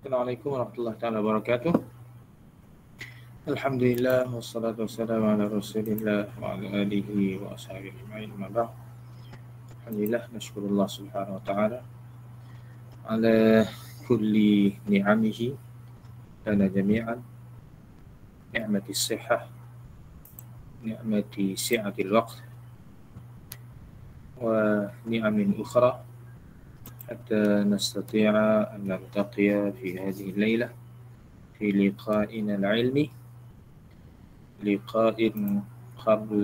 Assalamualaikum warahmatullahi taala wabarakatuh. Alhamdulillah wassalatu wassalamu ala Rasulillah wa ala alihi wa ashabihi ajma'in. Amma ba'd. Alhamdulillah nashkurullah subhanahu wa ta'ala ala kulli ni'amihi lana jami'an, ni'mati sihah, ni'mati si'atil waqt wa ni'amin ukhra حتى نستطيع أن نلتقي في هذه الليلة في لقائنا العلمي، لقاء قبل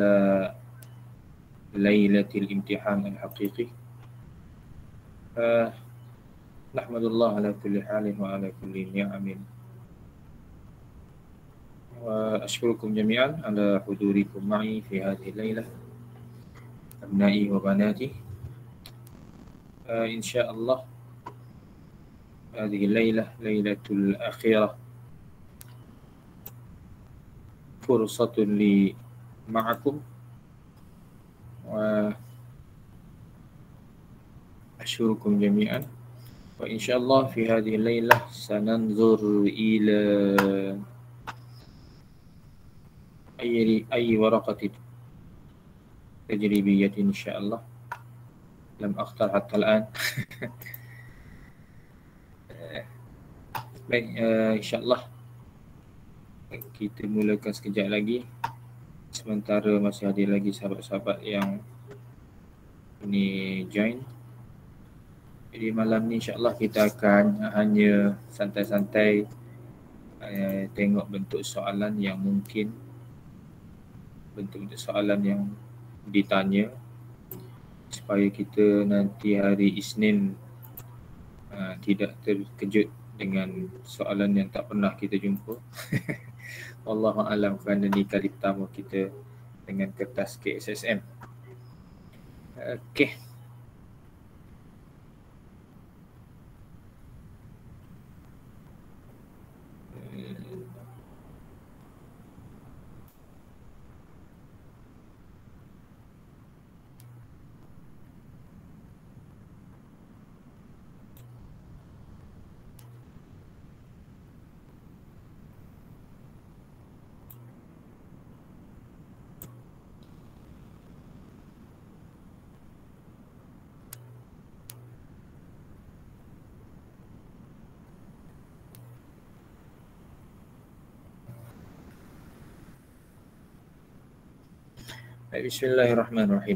ليلة الامتحان الحقيقي. نحمد الله على كل حال وعلى كل نعم، وأشكركم جميعا على حضوركم معي في هذه الليلة أبنائي وبناتي. إن شاء الله هذه الليلة ليلة الأخيرة فرصة لي معكم، وأشكركم جميعا. وإن شاء الله في هذه الليلة سننظر إلى أي ورقة تجريبية إن شاء الله. لم أختار حتى الآن. Baik, insyaAllah kita mulakan sekejap lagi. Sementara masih ada lagi sahabat-sahabat yang ini join. Jadi malam ni insyaAllah kita akan hanya santai-santai tengok bentuk soalan yang mungkin, bentuk-bentuk soalan yang ditanya, supaya kita nanti hari Isnin tidak terkejut dengan soalan yang tak pernah kita jumpa. Wallahu a'lam, kerana ni kali pertama kita dengan kertas KSSM. Okey. Bismillahirrahmanirrahim.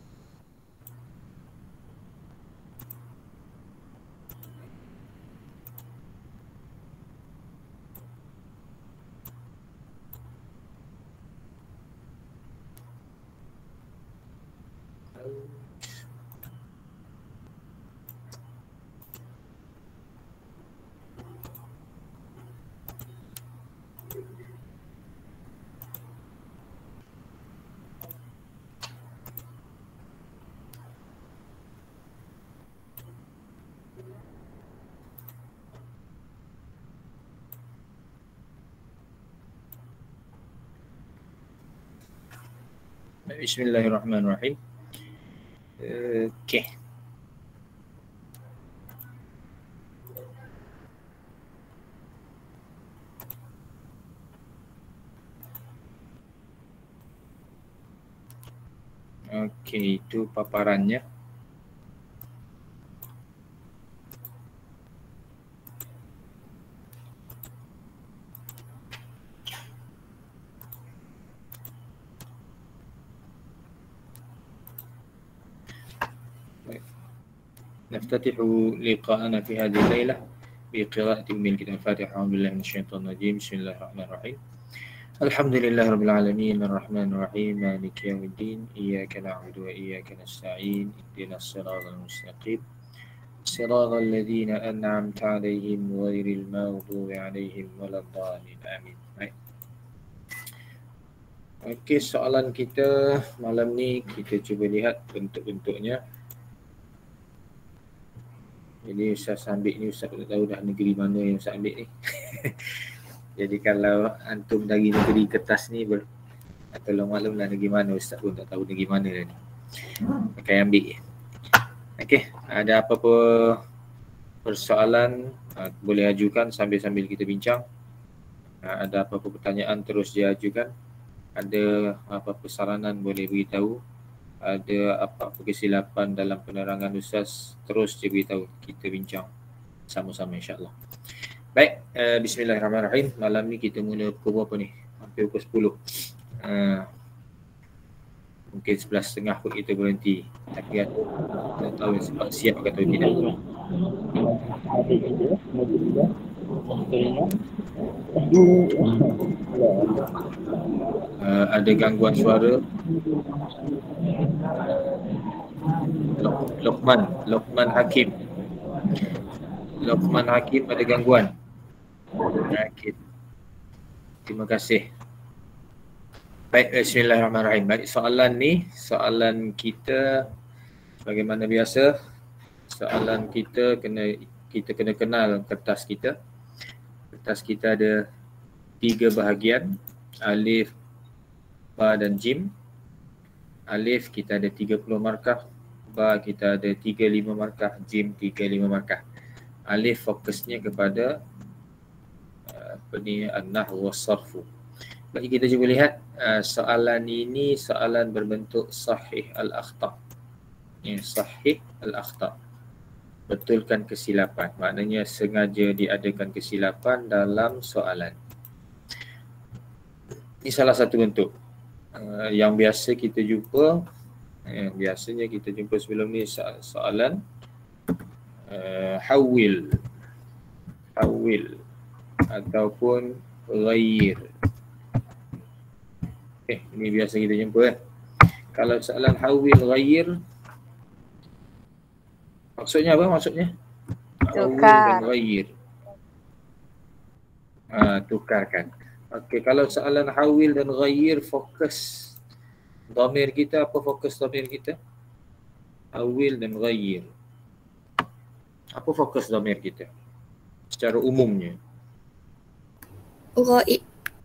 Bismillahirrahmanirrahim. Okey. Okey, itu paparannya. نفتتح لقاءنا في هذه الليلة بقراءة أم الكتاب الفاتحة. أعوذ بالله من الشيطان الرجيم. بسم الله الرحمن الرحيم. الحمد لله رب العالمين الرحمن الرحيم مالك يوم الدين إياك نعبد وإياك نستعين اهدنا الصراط المستقيم صراط الذين أنعمت عليهم غير المغضوب عليهم ولا الضالين آمين. Okey, soalan kita malam ni kita cuba lihat bentuk-bentuknya. Jadi Ustaz ambil ni, Ustaz tak tahu dah negeri mana yang Ustaz ambil ni. Jadi kalau antum dari negeri kertas ni tolong maklumlah negeri mana, Ustaz pun tak tahu negeri mana dah ni. Akan ambil. Okey, ada apa-apa persoalan boleh ajukan sambil-sambil kita bincang. Ada apa-apa pertanyaan terus diajukan. Ada apa-apa saranan boleh beritahu. Ada apa-apa kesilapan dalam penerangan Ustaz terus dia beritahu. Kita bincang sama-sama insya-Allah. Baik, bismillahirrahmanirrahim. Malam ni kita mula pukul berapa ni? Hampir pukul 10. Mungkin 11.30 pun kita berhenti. Tapi kita tahu sebab siap atau tidak. Ada gangguan suara. Lokman Hakim. Lokman Hakim ada gangguan. Hakim. Terima kasih. Baik, bismillahirrahmanirrahim. Baik, soalan kita bagaimana biasa. Soalan kita kena kenal kertas kita. Kertas kita ada 3 bahagian, alif, ba dan jim. Alif kita ada 30 markah, ba kita ada 35 markah, jim 35 markah. Alif fokusnya kepada an-nahwu was-sarfu. Bagi kita cuba lihat soalan ini soalan berbentuk sahih al-akhta. Sahih al-akhta. Betulkan kesilapan. Maknanya sengaja diadakan kesilapan dalam soalan. Ini salah satu bentuk. Yang biasa kita jumpa, biasanya kita jumpa sebelum ni soalan hawil ataupun ghair. Ini biasa kita jumpa. Kalau soalan hawil ghair, maksudnya apa maksudnya? Tukar. Hawil dan ghair. Tukarkan. Okey, kalau soalan hawil dan ghair, fokus dhamir kita, apa fokus dhamir kita? Hawil dan ghair. Apa fokus dhamir kita? Secara umumnya. Ghaib.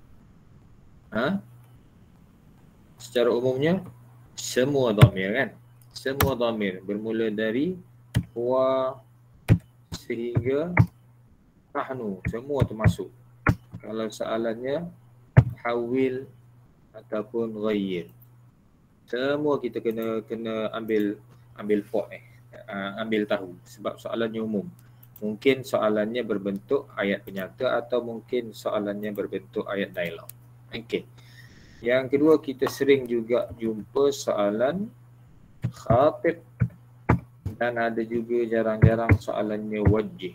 Secara umumnya semua dhamir kan? Semua dhamir bermula dari wa sehingga nahnu, semua termasuk. Kalau soalannya hawil ataupun ghair, semua kita kena ambil ambil tahu sebab soalannya umum. Mungkin soalannya berbentuk ayat penyata atau mungkin soalannya berbentuk ayat dialog. Okey. Yang kedua, kita sering juga jumpa soalan khatib dan ada juga jarang-jarang soalannya wajih.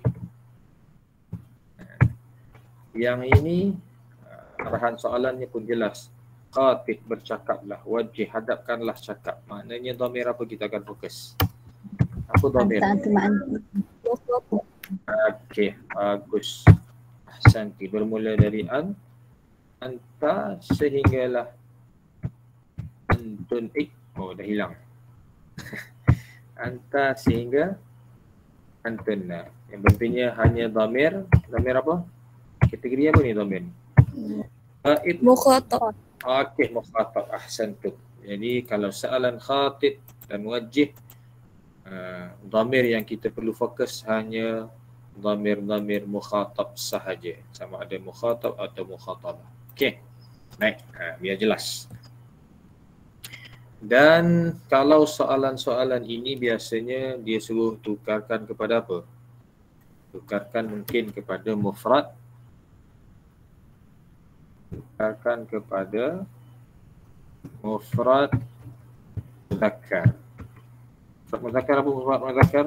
Yang ini arahan soalannya pun jelas. Khatib, bercakaplah. Wajih, hadapkanlah cakap. Maknanya dhamir apa kita akan fokus? Apa dhamir? Okey, bagus. Ahsanti. Bermula dari anta sehinggalah antun. Dah hilang. Anta sehingga antunna. Yang pentingnya hanya dhamir. Dhamir apa? Kategori apa ni dhamir? Mukhatab. Okey, mukhatab. Ahsantum. Jadi kalau soalan khatib dan wajih, dhamir yang kita perlu fokus hanya dhamir mukhatab sahaja. Sama ada mukhatab atau mukhatabah. Okey. Baik, biar jelas. Dan kalau soalan-soalan ini biasanya dia suruh tukarkan kepada apa? Tukarkan mungkin kepada mufrad. Tukarkan kepada mufrad muzakkar. Mufrad muzakkar apa mufrad muzakkar?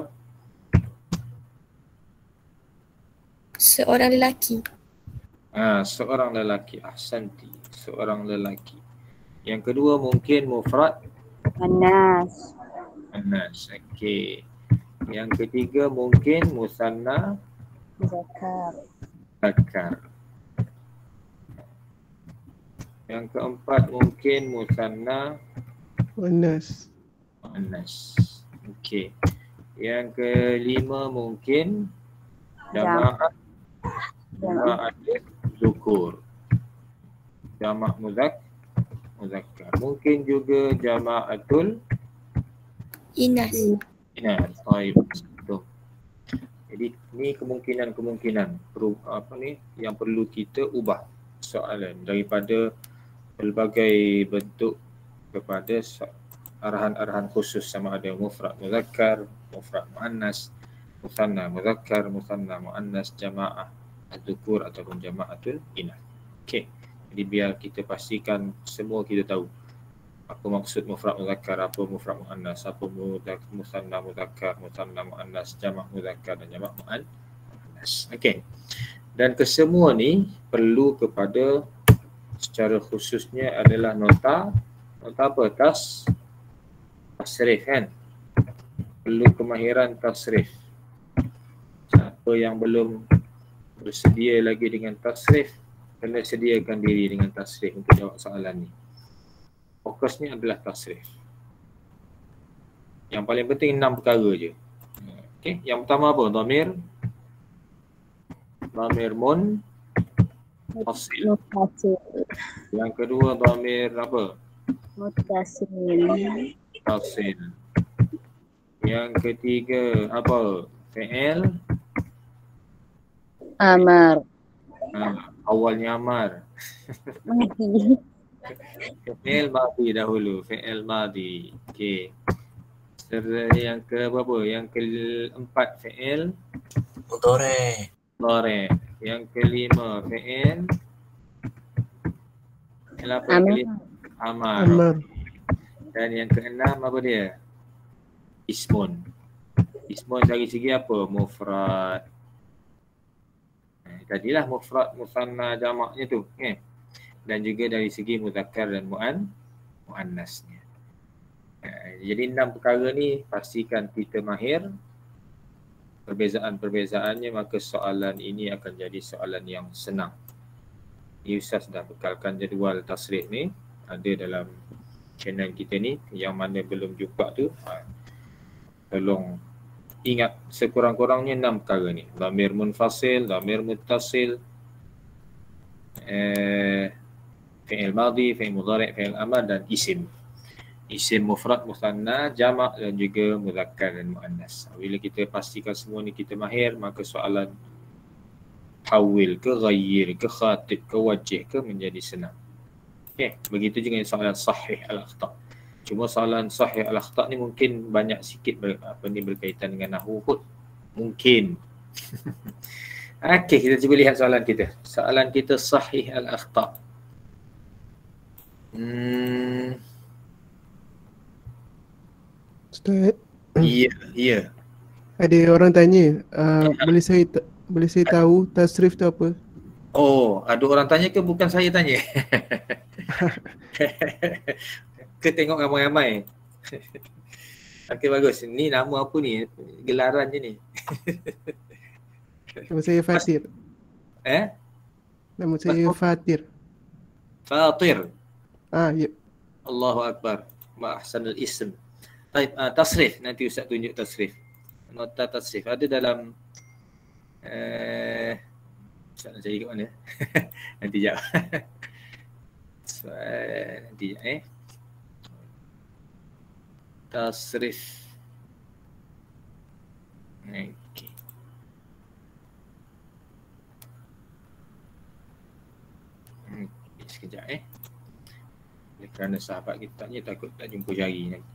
Seorang lelaki. Seorang lelaki. Ahsanti. Seorang lelaki. Yang kedua mungkin mufrad Anas. Anas. Okey. Yang ketiga mungkin musanna Zakar. Yang keempat mungkin musanna Anas. Okey. Yang kelima mungkin jama'at zukur. Jama' muzakkar. Mungkin juga jama'atul Inas. Baik. Jadi ni kemungkinan yang perlu kita ubah soalan daripada pelbagai bentuk kepada arahan-arahan khusus, sama ada mufrad muzakkar, mufrad muannas, musanna muzakkar, musanna muannas, jamaah adzukur ataupun jamaatul inath. Okey. Jadi biar kita pastikan semua kita tahu apa maksud mufrad muzakkar, apa mufrad muannas, apa musanna muzakkar, musanna muannas, jamak muzakkar dan jamak muannas. Okey. Dan kesemua ni perlu kepada, secara khususnya adalah nota apa? Tasrif kan? Perlu kemahiran tasrif. Siapa yang belum bersedia lagi dengan tasrif, kena sediakan diri dengan tasrif untuk jawab soalan ni. Fokusnya adalah tasrif. Yang paling penting 6 perkara je. Okey, yang pertama apa? Dhamir munfasil. Yang kedua dhamir apa? Muttasil. Yang ketiga apa? Fi'il Amar. Awalnya amar. Fi'il madhi dahulu, fi'il madhi. Okey. Yang ke berapa? Yang keempat fi'il mudhari. Yang kelima fi'il amar. Dan yang keenam apa dia? Ismun. Ismun dari segi apa? Mufrad. Tadilah mufrad, musanna, jamaknya tu, dan juga dari segi muzakkar dan muannasnya. Jadi 6 perkara ni pastikan kita mahir. Perbezaan-perbezaannya, maka soalan ini akan jadi soalan yang senang. Ustaz dah bekalkan jadual tasrif ni, ada dalam channel kita ni. Yang mana belum jumpa tu, tolong ingat sekurang-kurangnya 6 perkara ni. Dhamir munfasil, dhamir muttasil, fi'il madhi, fi'il mudhari', fi'il amar dan isim. Isim mufrad, musanna, jamak dan juga muzakkar dan muannas. Bila kita pastikan semua ni kita mahir, maka soalan hawil ke ghayyir ke khatib ke wajih ke menjadi senang. Okey, begitu juga dengan soalan sahih al-akhta'. Cuma soalan sahih al-akhta' ni mungkin banyak sikit berkaitan dengan nahwu kot. Mungkin. Okey, kita cuba lihat soalan kita. Soalan kita sahih al-akhta'. Ustaz. Ya. Ada orang tanya, boleh saya tahu tasrif tu apa? Oh, ada orang tanya ke bukan saya tanya? Ke tengok ramai-ramai? Okey, bagus. Ni nama apa ni? Gelaran je ni. Nama saya Fatir. Nama saya Fatir. Fatir. Ya. Allahu Akbar. Ma ahsanul ism. Baik, tasrif. Nanti Ustaz tunjuk tasrif. Nota tasrif. Ada dalam Ustaz nak cari kat mana? Nanti jap. Nanti jap tasrif. Okey. Sekejap kerana sahabat kita tanya, takut tak jumpa jari nanti.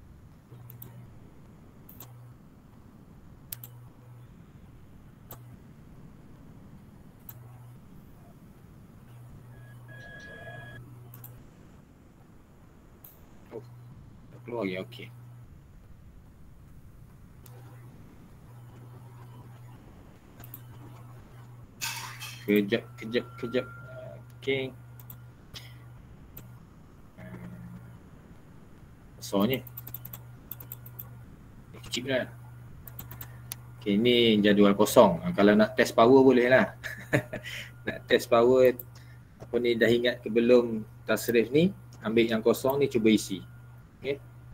Oh, dah keluar ya, okey. Kejap. Okey. Besarnya. Kecil lah. Okay, ni jadual kosong. Kalau nak test power boleh lah. Nak test power, apa ni, dah ingat ke belum tasrif ni, ambil yang kosong ni, cuba isi. Okay.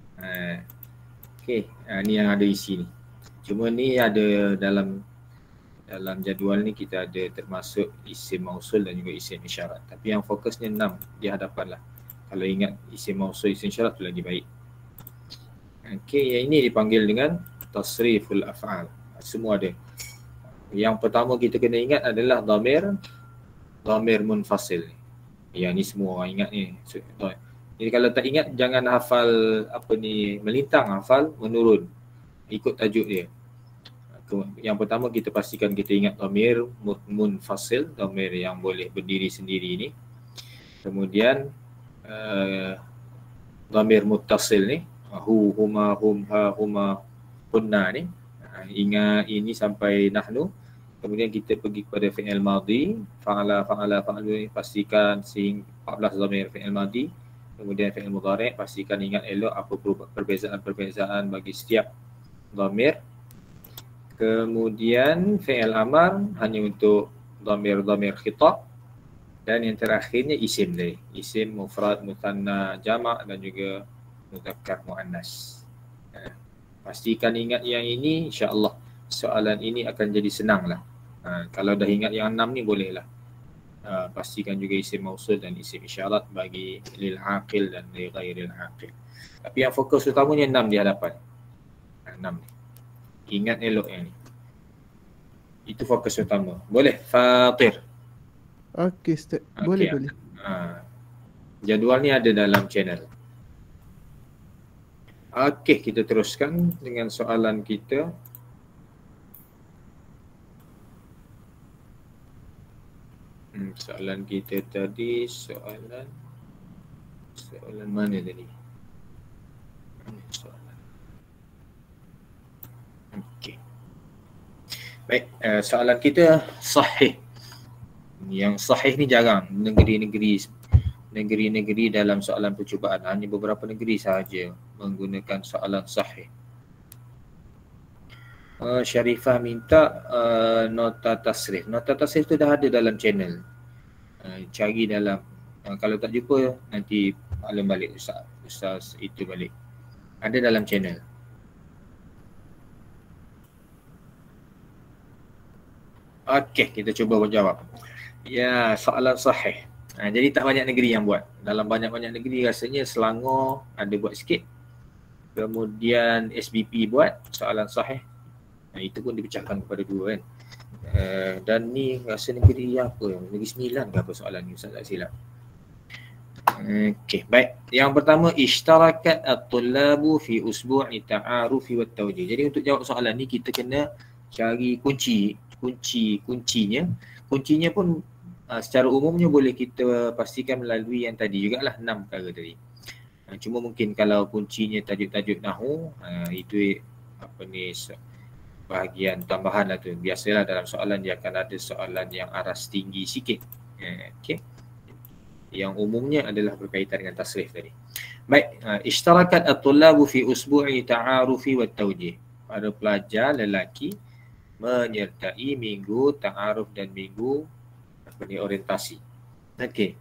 Ni yang ada isi ni. Cuma ni ada dalam jadual ni kita ada termasuk isim mausul dan juga isim isyarat. Tapi yang fokusnya 6 di hadapan lah. Kalau ingat isim mausul, isim isyarat tu lagi baik. Okey, yang ini dipanggil dengan tasriful af'al. Semua ada. Yang pertama kita kena ingat adalah dhamir munfasil. Yang ni semua orang ingat ni. Jadi kalau tak ingat jangan hafal apa ni melintang, hafal menurun. Ikut tajuk dia. Yang pertama kita pastikan kita ingat dhamir munfasil, dhamir yang boleh berdiri sendiri ni. Kemudian dhamir muttasil ni, hu, huma, hum, ha, huma, hunna ni. Ingat ini sampai nahnu. Kemudian kita pergi kepada fi'il madhi, fa'ala, fa'ala, fa'alu ni pastikan 14 dhamir fi'il madhi. Kemudian fi'il mudhari' pastikan ingat elok apa perbezaan-perbezaan bagi setiap dhamir. Kemudian fi'il amar hanya untuk dhamir khitab. Dan yang terakhirnya isim tadi. Isim, mufrad, muthanna, jamak dan juga mudzakkar, muannas. Pastikan ingat yang ini, insya-Allah soalan ini akan jadi senang lah. Kalau dah ingat yang 6 ni boleh lah. Pastikan juga isim mausul dan isim isyarat bagi lil aqil dan li ghairil aqil. Tapi yang fokus utamanya 6 di hadapan. 6 ni. Ingat elok yang ni. Itu fokus utama. Boleh? Fatir. Okey, Ustaz. Boleh, boleh. Jadual ni ada dalam channel. Okey, kita teruskan dengan soalan kita. Soalan kita tadi, soalan mana tadi? Soalan. Okey. Baik, soalan kita sahih. Yang sahih ni jarang negeri-negeri dalam soalan percubaan. Hanya beberapa negeri sahaja menggunakan soalan sahih. Syarifah minta nota tasrif. Nota tasrif tu dah ada dalam channel. Cari dalam, kalau tak jumpa nanti maklum balik Ustaz itu balik. Ada dalam channel. Okey, kita cuba menjawab. Ya, soalan sahih. Jadi tak banyak negeri yang buat. Dalam banyak-banyak negeri rasanya Selangor ada buat sikit. Kemudian SBP buat soalan sahih. Itu pun dipecahkan kepada 2 kan. Dan ni rasa negeri apa? Negeri 9 ke apa soalan ni, Ustaz tak silap. Okey, baik. Yang pertama, ishtarakat at-tullabu fi usbu'i ta'arufi wat tawjih. Jadi untuk jawab soalan ni kita kena cari kuncinya. Kuncinya pun secara umumnya boleh kita pastikan melalui yang tadi jugalah 6 perkara tadi. Cuma mungkin kalau kuncinya tajuk-tajuk nahwu, itu apa ni bahagian tambahan lah tu. Biasalah dalam soalan dia akan ada soalan yang aras tinggi sikit. Okey. Yang umumnya adalah berkaitan dengan tasrif tadi. Baik, ishtarakat at-tullabu fi usbu'i ta'arufi wat tawjih. Para pelajar lelaki menyertai minggu ta'aruf dan minggu orientasi. Okey.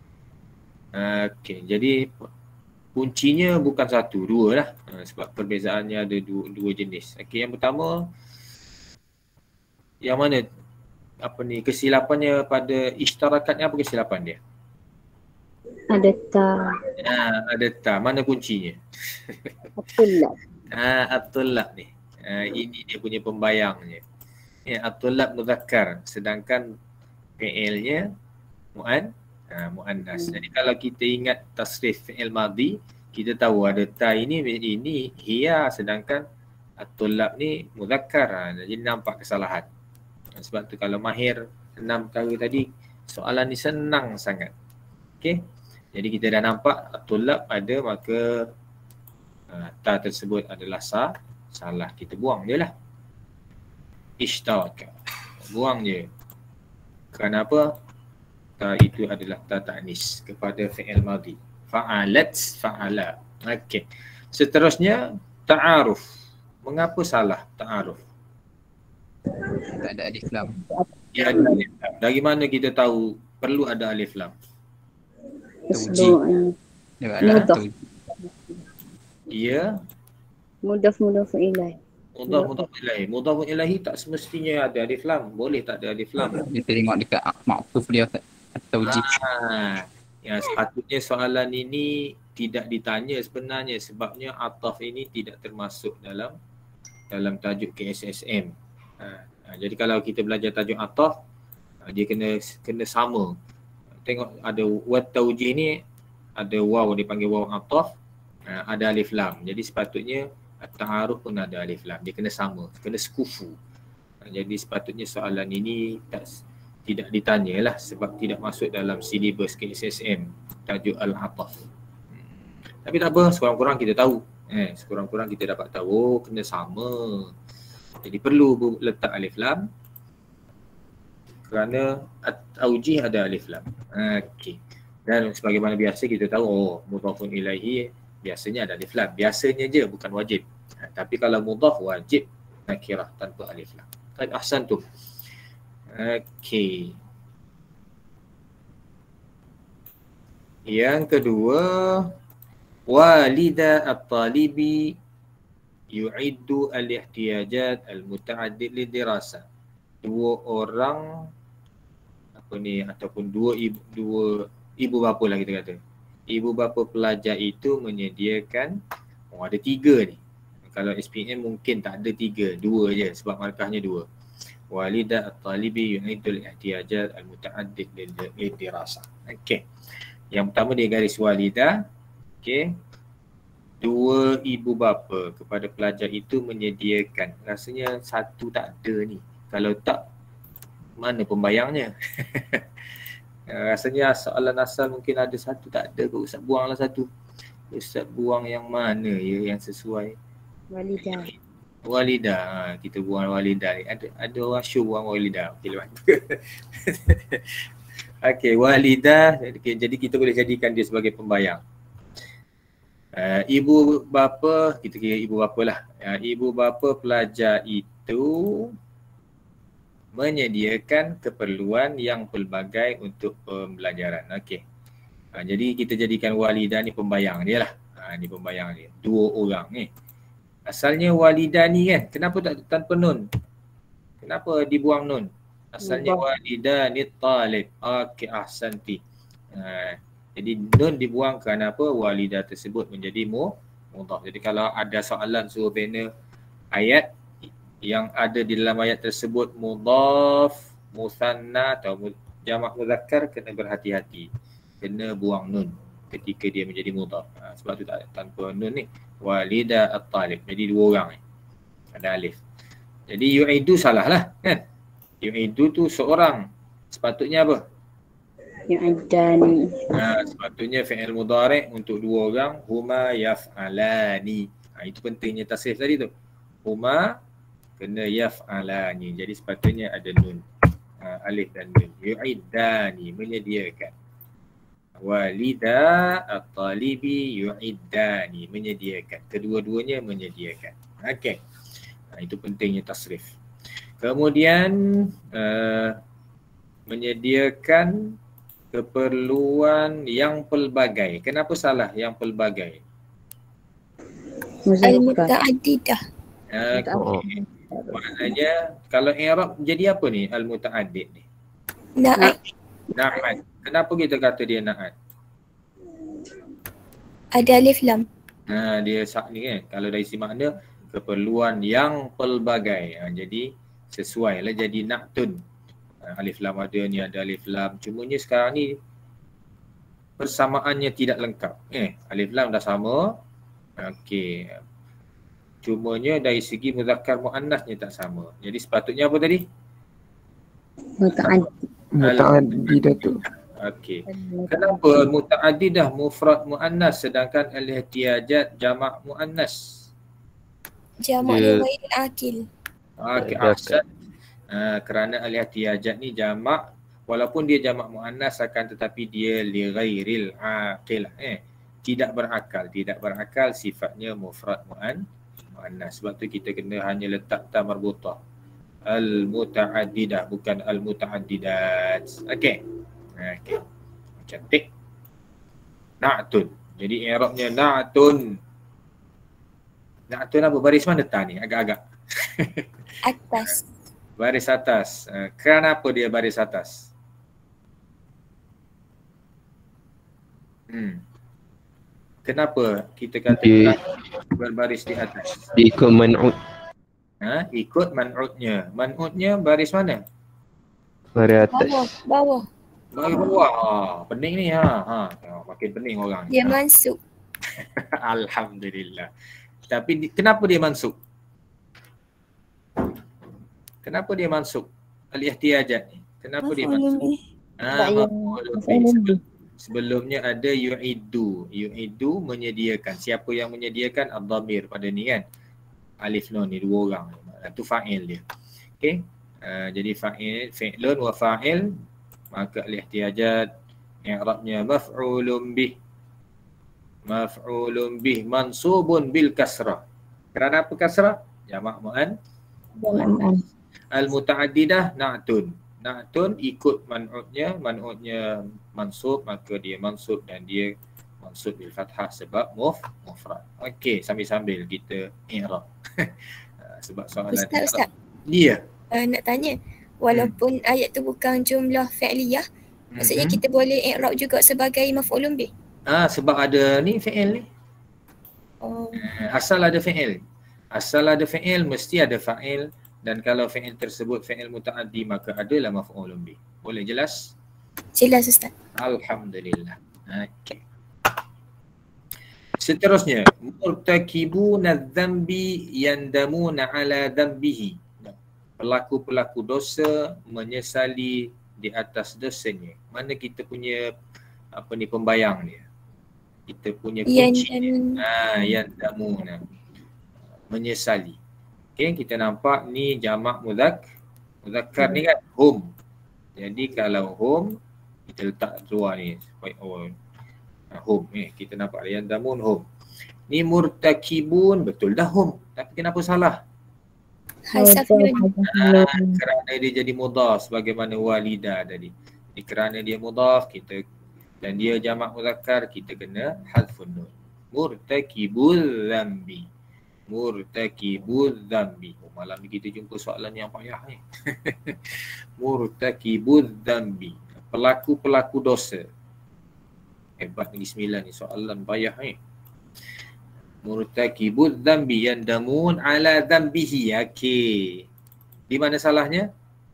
Jadi kuncinya bukan 1, 2 lah. Sebab perbezaannya ada dua jenis. Okey, yang pertama, yang mana kesilapannya pada ishtarakatnya, apa kesilapan dia? Ada ta. Ada ta. Mana kuncinya? At-tullab. At-tullab ni. Ini dia punya pembayangnya. At-tullab mudzakkar, sedangkan fi'ilnya muannas. Jadi kalau kita ingat tasrif fi'il madhi, kita tahu ada ta ini hiya, sedangkan at-tullab ni mudzakkar. Jadi nampak kesalahan. Sebab tu kalau mahir 6 perkara tadi, soalan ni senang sangat. Okey. Jadi kita dah nampak at-tullab ada, maka ta tersebut adalah salah. Kita buang je lah. Ishtaraka. Buang je. Kenapa? Ta itu adalah ta ta'nis kepada fi'il madhi. Fa'alat, fa'ala. Okey. Seterusnya ta'aruf. Mengapa salah ta'aruf? Tak ada alif lam. Ya, ada alif lam. Dari mana kita tahu perlu ada alif lam? Usbu'i. Mudah. Ya. Mudaf ilaih. Mudhaf ilaih. Mudhaf ilaih tak semestinya ada alif lam. Boleh tak ada alif lam. Kita tengok dekat ma'tuf dia at-tawjih. Ya, sepatutnya soalan ini tidak ditanya sebenarnya, sebabnya ataf ini tidak termasuk dalam tajuk KSSM. Jadi kalau kita belajar tajuk ataf, dia kena sama. Tengok ada wat taujih ni, ada waw, dipanggil waw ataf, ada alif lam. Jadi sepatutnya at-ta'aruf pun ada alif lam. Dia kena sama, kena sekufu. Jadi sepatutnya soalan ini tidak ditanyalah sebab tidak masuk dalam silibus KSSM tajuk al-ataf. Tapi tak apa, sekurang-kurang kita tahu. Sekurang-kurang kita dapat tahu kena sama. Jadi perlu letak alif lam kerana at-taujih ada alif lam. Okey. Dan sebagaimana biasa kita tahu mudhafun ilaihi biasanya ada alif lam. Biasanya je, bukan wajib. Tapi kalau mudhaf wajib nakirah tanpa alif lam. Baik, ahsantum. Okey. Yang kedua, walida at-talibi yu'iddu al-ihtiyajat al-muta'addid lidirasa. Dua orang ataupun dua ibu bapa lah kita kata. Ibu bapa pelajar itu menyediakan, ada 3 ni. Kalau SPM mungkin tak ada 3, 2 je sebab markahnya 2. Walida at-talibi yu'iddu al-ihtiyajat al-muta'addid lidirasa. Okey. Yang pertama dia garis walida. Okey. 2 ibu bapa kepada pelajar itu menyediakan. Rasanya satu tak ada ni. Kalau tak, mana pembayangnya? Rasanya soalan asal mungkin ada satu tak ada. Ustaz buanglah satu. Ustaz buang yang mana ya yang sesuai? Walidah. Walidah. Kita buang walidah. Ada orang show buang walidah. Okey, lepas tu. Okey, walidah. Jadi kita boleh jadikan dia sebagai pembayang. Ibu bapa, kita kira ibu bapa lah. Ibu bapa pelajar itu menyediakan keperluan yang pelbagai untuk pembelajaran. Okey. Jadi kita jadikan walidah ni pembayang dia lah. Ni pembayang dia. 2 orang ni. Asalnya walidah ni kan, kenapa tak tanpa nun? Kenapa dibuang nun? Asalnya walidah ni talib. Okey, ahsanti. Jadi nun dibuang kerana apa? Walidah tersebut menjadi mudhaf. Jadi kalau ada soalan suruh bina ayat yang ada di dalam ayat tersebut mudhaf, musanna atau jamak muzakkar, kena berhati-hati. Kena buang nun ketika dia menjadi mudhaf. Sebab tu tak tanpa nun ni. Walidah at-talib. Jadi 2 orang ni. Ada alif. Jadi yu'idu salah lah kan? Yu'idu tu seorang. Sepatutnya apa? Yu'iddani. Sepatutnya fi'il mudhari' untuk 2 orang. Huma yaf'alani. Itu pentingnya tasrif tadi tu. Huma kena yaf'alani. Jadi sepatutnya ada nun. Alif dan nun. Yu'iddani, menyediakan. Walida at-talibi yu'iddani, menyediakan. Kedua-duanya menyediakan. Okey. Itu pentingnya tasrif. Kemudian menyediakan keperluan yang pelbagai. Kenapa salah yang pelbagai? Al-muta'addidah. Okey. Maknanya kalau i'rab jadi apa ni al-muta'addid ni? Na'at. Na'at. Kenapa kita kata dia na'at? Ada alif lam. Dia ni kan. Kalau dari si makna keperluan yang pelbagai. Jadi sesuai lah jadi na'tun. Alif lam ada, ni ada alif lam. Cumanya sekarang ni persamaannya tidak lengkap. Alif lam dah sama. Okey. Cumanya dari segi muzakkar muannasnya tak sama. Jadi sepatutnya apa tadi? Muta'addidah tu. Okey. Kenapa muta'addidah mufrad muannas sedangkan al-ihtiyajat jamak muannas? Jamak ghairil akil. Okey, ahsan. Kerana al-ihtiyajat ni jamak, walaupun dia jamak muannas akan tetapi dia li ghairil aqil. Tidak berakal, sifatnya mufrad muannas. Sebab tu kita kena hanya letak ta marbutah. Al-muta'addidah bukan al-muta'addidat. Okey. Okey. Cantik. Na'tun. Jadi i'rabnya na'tun. Na'tun apa? Baris mana ta ni? Agak-agak. Atas. Baris atas. Kenapa dia baris atas? Kenapa kita kata berbaris di atas? Ikut man'ud. Ikut man'utnya. Man'utnya baris mana? Dari atas. Bawah. Baris bawah. Pening ni makin pening orang ni. Dia masuk. Alhamdulillah. Tapi kenapa dia mansub? Kenapa dia mansub? Al-ihtiyajat ni. Kenapa dia mansub? Maf'ulun bih. Sebelumnya ada yu'iddu. Yu'iddu menyediakan. Siapa yang menyediakan? Ad-dhamir pada ni kan. Alif nun ni dua orang. Itu fa'il dia. Okey. Jadi fa'il, fi'lun wa fa'il, maka al-ihtiyajat i'rabnya maf'ulun bih. Maf'ulun bih mansubun bil kasrah. Kerana apa kasrah? Jamak mu'an. Al-muta'addidah na'tun. Na'tun ikut man'utnya mansub, maka dia mansub dan dia mansub bil fathah sebab mufrad. Okey, sambil-sambil kita i'rab. Sebab soalan Ustaz. Dia. Nak tanya, walaupun ayat tu bukan jumlah fi'liyah, maksudnya kita boleh i'rab juga sebagai maf'ulun bih. Sebab ada ni fi'il ni. Asal ada fi'il. Asal ada fi'il mesti ada fa'il, dan kalau fi'il tersebut fi'il muta'addi maka adalah maf'ulun bih. Boleh jelas? Jelas Ustaz. Alhamdulillah. Okey. Seterusnya, murtakibuna dzambi yandamuna ala dzambihi. Pelaku-pelaku dosa menyesali di atas dosanya. Mana kita punya pembayang dia. Kita punya kunci dia. Yandamuna. Menyesali. Okey, kita nampak ni jamak muzakkar ni kan hum. Jadi kalau hum kita letak luar ni supaya hum kita nampak yandamun hum. Ni murtakibun, betul dah hum. Tapi kenapa salah? Hasaf nun. Kerana dia jadi mudhaf sebagaimana walida tadi. Kerana dia mudhaf kita dan dia jamak muzakkar kita kena hadfun nun. Murtakibul dzambi. Murtakibul dzambi. Malam ni kita jumpa soalan yang payah ni. Murtakibul dzambi. Pelaku-pelaku dosa. Hebat lagi 9 ni soalan payah ni. Murtakibul dzambi yandamun ala dzambihi. Okey. Di mana salahnya?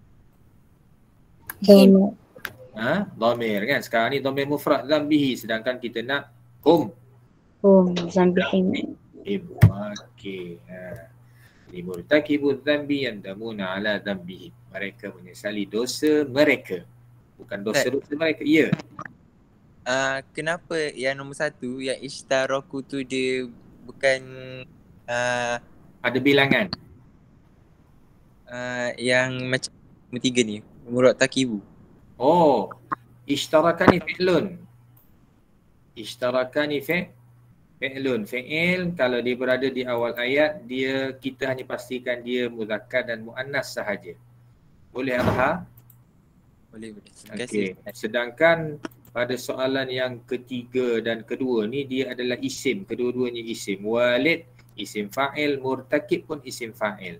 Dhamir kan. Sekarang ni dhamir mufrad dzambihi, sedangkan kita nak hum. Dzambihim. Okey. Murtakibul dzambi yandamun ala dzambihi. Mereka menyesali dosa mereka. Bukan dosa-dosa mereka. Ya. Kenapa yang nombor 1 yang ishtaraku tu dia bukan ada bilangan? Yang macam nombor 3 ni, murtakibu. Oh, ishtarakani fi'lun. Ishtarakani fi'lun. Fi'il kalau dia berada di awal ayat, kita hanya pastikan dia muzakkar dan muannas sahaja. Boleh Arha? Boleh. Okey. Sedangkan pada soalan yang ketiga dan kedua ni dia adalah isim, kedua-duanya isim. Walid isim fa'il, murtakib pun isim fa'il.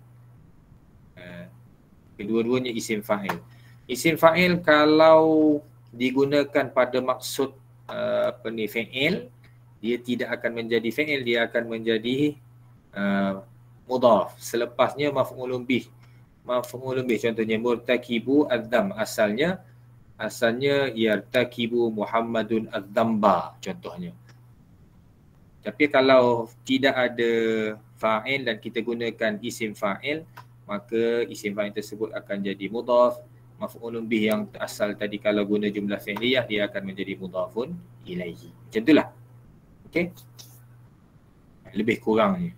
Kedua-duanya isim fa'il. Isim fa'il kalau digunakan pada maksud fi'il, dia tidak akan menjadi fi'il, dia akan menjadi mudhaf. Selepasnya maf'ulun bih. Maf'ulun bih contohnya murtakibu adzam, asalnya yartakibu Muhammadun adzamba contohnya. Tapi kalau tidak ada fa'il dan kita gunakan isim fa'il, maka isim fa'il tersebut akan jadi mudhaf. Maf'ulun bih yang asal tadi kalau guna jumlah fi'liyah dia akan menjadi mudhafun ilaihi. Macam itulah. Okey. Lebih kurangnya.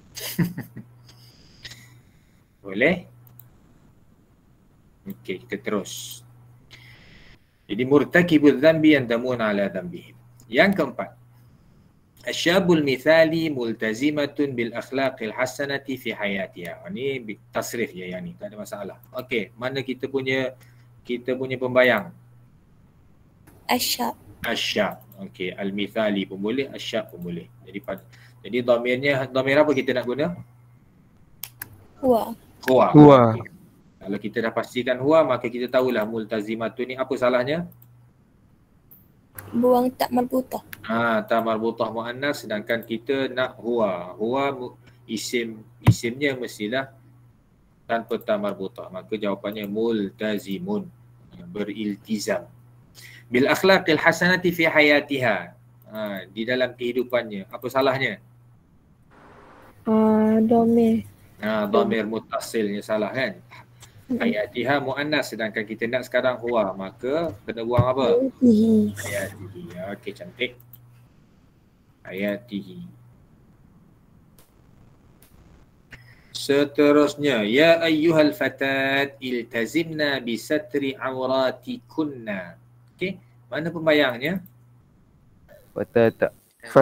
Boleh? Okey, kita terus. Jadi murtakibul dzambi yandamun ala dzambihim. Yang keempat, asyabul mithali multazimatun bil akhlaqil hasanati fi hayatiha. Ini tasrif je yang ni, tak ada masalah. Okey, mana kita punya pembayang? Asyab. Okey, al mithali pun boleh, asyab pun boleh. Jadi dhamir apa kita nak guna? Huwa. Okay. Kalau kita dah pastikan huwa, maka kita tahulah multazimatun ni apa salahnya? Buang tak marbutah. Tak marbutah muannas, sedangkan kita nak huwa. Huwa isimnya mestilah tanpa ta marbutah, maka jawapannya multazimun, beriltizam. Bil akhlaqil hasanati fi hayatiha, di dalam kehidupannya. Apa salahnya? Domir. Dhamir muttasilnya salah kan? Hayatiha muannas, sedangkan kita nak sekarang huwa, maka kena buang apa? Hayatihi. Okey, cantik. Hayatihi. Seterusnya, ya ayyuhal fatat iltazimna bisatri awratikunna. Okey, mana pembayangnya? Fatata.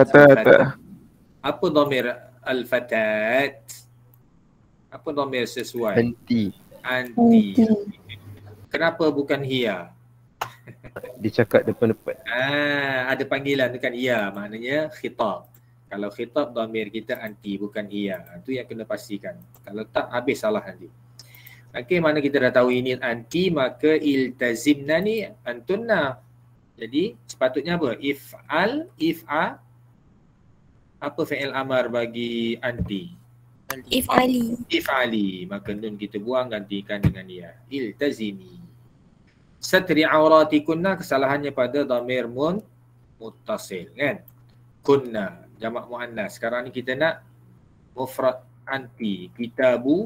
Apa dhamir al-fatat? Apa dhamir sesuai? Anti. Anti. Kenapa bukan hiya? Dia cakap depan-depan. Ada panggilan bukan hiya, maknanya khitab. Kalau khitab dhamir kita anti bukan hiya. Itu yang kena pastikan. Kalau tak, habis salah nanti. Okey, mana kita dah tahu ini anti, maka iltazimna ni antunna. Jadi sepatutnya apa? If'a. Apa fi'il amar bagi anti? If'ali. Maka nun kita buang, gantikan dengan ya. Iltazimi. Satri awratikunna, kesalahannya pada dhamir muttasil kan? Kunna jamak muannas. Sekarang ni kita nak mufrad anti. Kitabu,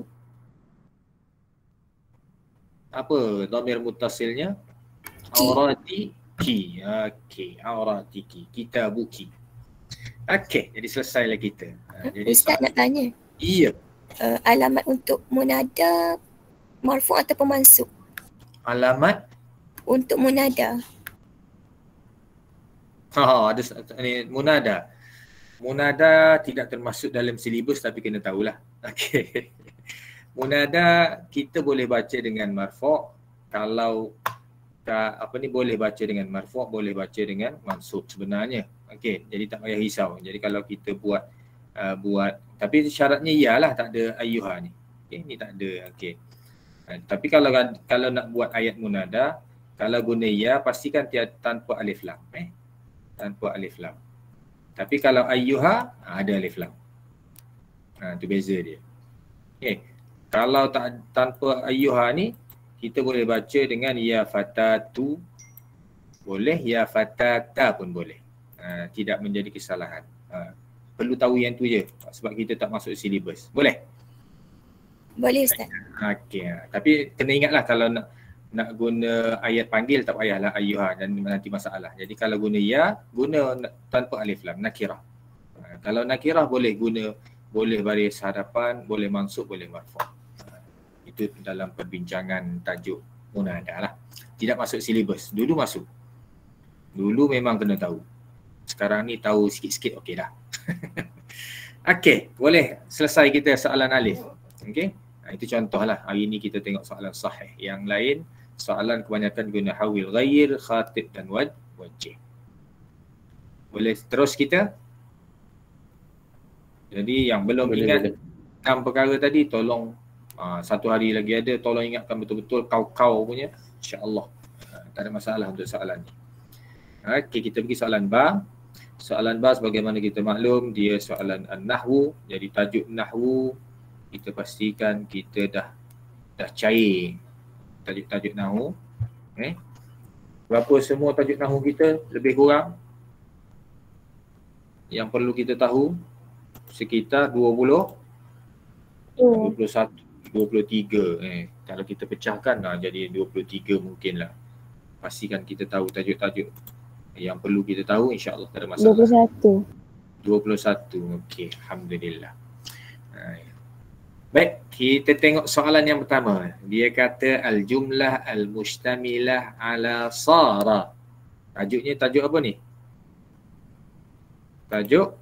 apa dhamir muttasilnya? Awratiki. Okey, awratiki. Kitabuki. Okey, jadi selesailah kita. Jadi Ustaz nak tanya. Iya. Alamat untuk munada marfu' atau mansub? Alamat Untuk munada. ada ni munada. Munada tidak termasuk dalam silibus tapi kena tahulah. Okey. Munada kita boleh baca dengan marfu', kalau boleh baca dengan marfu', boleh baca dengan mansub sebenarnya. Okey, jadi tak payah risau. Jadi kalau kita buat tapi syaratnya ialah tak ada ayyuha ni. Okey, ni tak ada. Okey. Tapi kalau nak buat ayat munada, kalau guna ya pastikan tanpa alif lam, tanpa alif lam. Tapi kalau ayyuha ada alif lam. Tu beza dia. Okey. Kalau tak tanpa ayyuha ni, kita boleh baca dengan ya fatatu, boleh, ya fatata pun boleh. Tidak menjadi kesalahan. Perlu tahu yang tu je sebab kita tak masuk silibus. Boleh? Boleh Ustaz. Okey. Tapi kena ingatlah kalau nak guna ayat panggil tak payahlah ayyuha dan nanti masalah. Jadi kalau guna ya, guna tanpa alif lam, nakirah. Kalau nakirah boleh guna, boleh baris hadapan, boleh mansub, boleh marfu'. Itu dalam perbincangan tajuk munada lah. Tidak masuk silibus. Dulu masuk. Dulu memang kena tahu. Sekarang ni tahu sikit-sikit okey dah. Okey, boleh selesai kita soalan alif. Okey. Itu contohlah. Hari ni kita tengok soalan sahih. Yang lain soalan kebanyakan guna hawil ghair, khatib dan wajih. Boleh terus kita? Jadi yang belum ingat 6 perkara tadi tolong satu hari lagi ada, tolong ingatkan betul-betul kau punya, insya-Allah. Tak ada masalah untuk soalan ni. Okey, kita pergi soalan ba. Soalan ba sebagaimana kita maklum dia soalan an-nahwu. Jadi tajuk nahwu kita pastikan kita dah cair tajuk nahwu. Berapa semua tajuk nahwu kita lebih kurang? Yang perlu kita tahu sekitar 21 23. Kalau kita pecahkan jadi 23 mungkinlah. Pastikan kita tahu tajuk-tajuk yang perlu kita tahu, insya-Allah tak ada masalah. 21. Okey, alhamdulillah. Baik, kita tengok soalan yang pertama. Dia kata al-jumlah al-mustamilah ala sara. Tajuk apa ni? Tajuk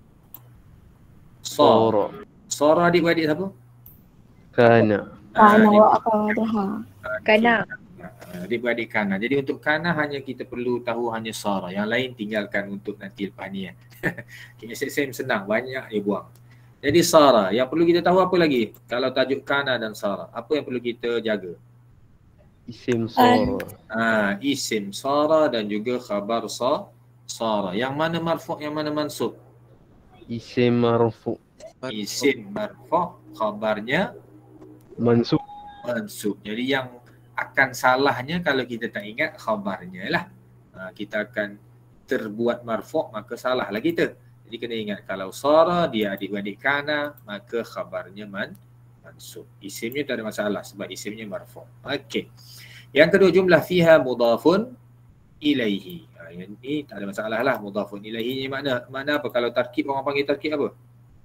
sara. Sara adik-adik siapa? Kana. wa aqadaha. Kana. Adik-beradik kana. Jadi untuk kana hanya kita perlu tahu hanya sara. Yang lain tinggalkan untuk nanti lepas ni. SSM senang, banyak dia buang. Jadi sara, yang perlu kita tahu apa lagi? Kalau tajuk kana dan sara, apa yang perlu kita jaga? Isim sara. Isim sara dan juga khabar sara. Yang mana marfu', yang mana mansub? Isim marfu. Isim marfu', khabarnya Mansub. Mansub. Jadi yang akan salahnya kalau kita tak ingat khabarnya lah. Kita akan terbuat marfu' maka salahlah kita. Jadi kena ingat kalau sara dia adik-beradik kana maka khabarnya mansub. Isimnya tak ada masalah sebab isimnya marfu'. Okey. Yang kedua jumlah fiha mudhafun ilaihi. Yang ni tak ada masalah lah. Mudhafun ilaihi ni makna apa? Kalau tarkib orang panggil tarkib apa?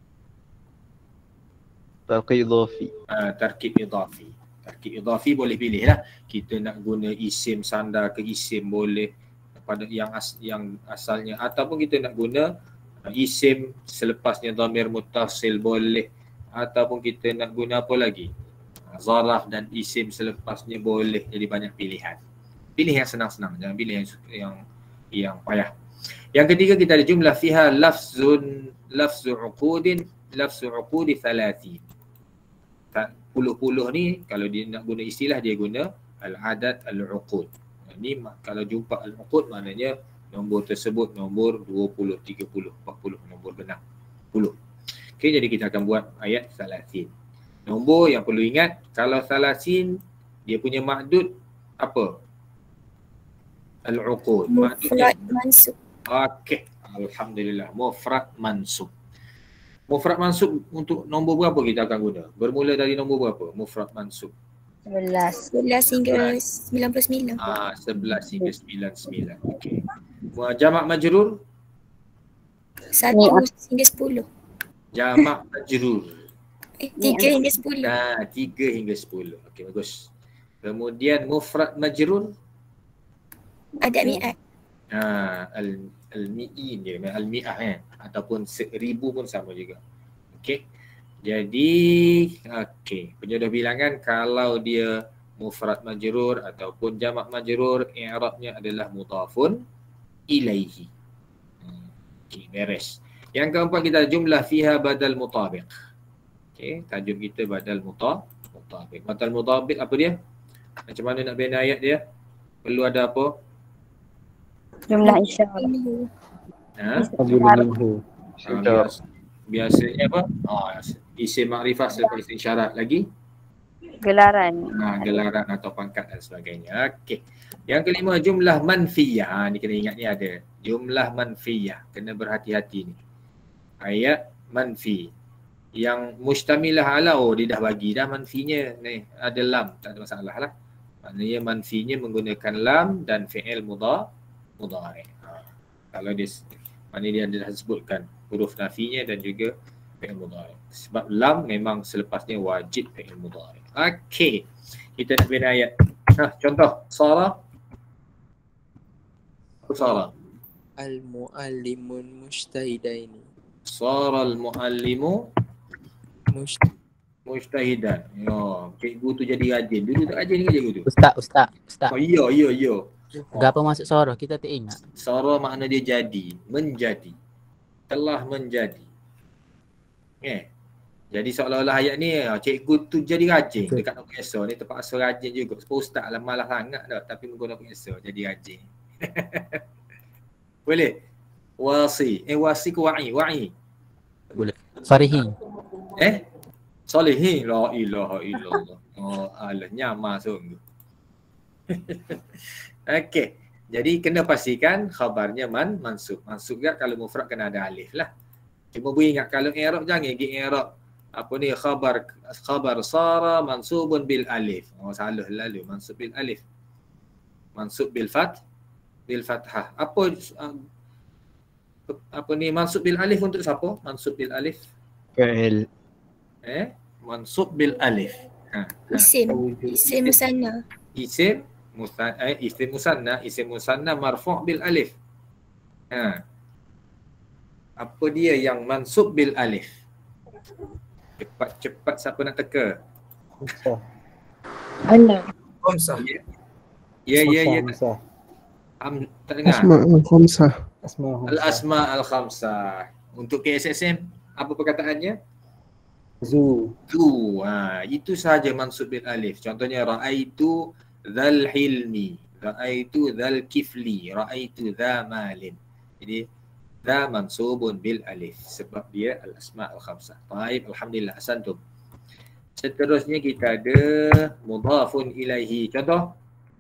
Tarkib idhafi. Tarkib idhafi. Tarkib idhafi boleh pilih lah. Kita nak guna isim sandar ke isim boleh pada yang asalnya, ataupun kita nak guna isim selepasnya dhamir muttasil boleh, ataupun kita nak guna apa lagi? Zaraf dan isim selepasnya boleh. Jadi banyak pilihan. Pilih yang senang-senang, jangan pilih yang payah. Yang ketiga kita ada jumlah fiha lafzu uqudi 30. Puluh-puluh ni kalau dia nak guna istilah dia guna al-adad al-uqud. Ni kalau jumpa al-uqud maknanya nombor tersebut nombor 20, 30, 40 nombor benang. 10. Okey, jadi kita akan buat ayat 30. Nombor yang perlu ingat kalau 30 dia punya mahdud apa? Al-uqud. Mufrad mansub. Okey, alhamdulillah. Mufrad mansub. Mufrad mansub untuk nombor berapa kita akan guna? Bermula dari nombor berapa? Mufrad mansub. 11. 11 hingga 99. 11 hingga 99. Okey. Jamak majrur? 1 hingga 10. Jamak majrur. 3 hingga 10. 3 hingga 10. Okey, bagus. Kemudian mufrad majrur? Ada mi'at. Al-mi'in dia, al-mi'ah ataupun 1000 pun sama juga. Okey. Jadi penjodoh bilangan kalau dia mufrad majrur ataupun jamak majrur, i'rabnya adalah mudhafun ilaihi. Okey, beres. Yang keempat kita jumlah fiha badal mutabiq. Okey, tajuk kita badal mutabiq. Badal mutabiq apa dia? Macam mana nak bina ayat dia? Perlu ada apa? Jumlah isyarat. Biasanya apa? Isim makrifah selepas isyarat lagi. Gelaran. Gelaran atau pangkat dan sebagainya. Okey. Yang kelima jumlah manfiyah. Ni kena ingat ni ada. Jumlah manfiyah. Kena berhati-hati ni. Ayat manfi. Yang mustamilah ala, dia dah bagi dah manfinya. Ni ada lam, tak ada masalah lah. Maknanya manfinya menggunakan lam dan fi'il mudhari'. Kalau dia maknanya dia dah sebutkan huruf nafinya dan juga fi'il mudhari'. Sebab lam memang selepasnya wajib fi'il mudhari'. Okey. Kita nak bina ayat. Contoh Sara. Apa Sara? Al-muallimun mujtahidaini. Sara al-muallimu mujtahidan. Cikgu tu jadi rajin. Dulu tak rajin ke cikgu tu? Ustaz. Ya. Apa maksud Sara? Kita tak ingat. Sara makna dia jadi, menjadi. Telah menjadi. Jadi seolah-olah ayat ni cikgu tu jadi rajin dekat nak biasa ni, terpaksa rajin juga. Sebab ustaz lah malah sangat dah tapi menggunakan biasa jadi rajin. Boleh? Wasi ke wa'i? Boleh. Farihin. Salihin. La ilaha illallah. Allah nyama sungguh. Okey. Jadi kena pastikan khabarnya mansub. Mansub juga kalau mufrad kena ada alif lah. Cuma boleh ingat kalau i'rab jangan pergi i'rab apa ni khabar sara mansubun bil alif. Salah lalu mansub bil alif. Mansub bil fathah. Apa ni mansub bil alif untuk siapa? Mansub bil alif. Fa'il. Mansub bil alif. Isim musanna. Isim musanna marfu' bil alif. Apa dia yang mansub bil alif? Cepat siapa nak teka? Ana. Khamsah. Ya. Tak dengar. Al-asma al-khamsah. Untuk KSSM apa perkataannya? Zu. Itu sahaja mansub bil alif. Contohnya ra'aitu dzal hilmi, ra'aitu dzal kifli, ra'aitu dza malin. Jadi dza mansubun bil alif sebab dia al-asma al-khamsah. Baik, alhamdulillah, asantum. Seterusnya kita ada mudhafun ilaihi. Contoh.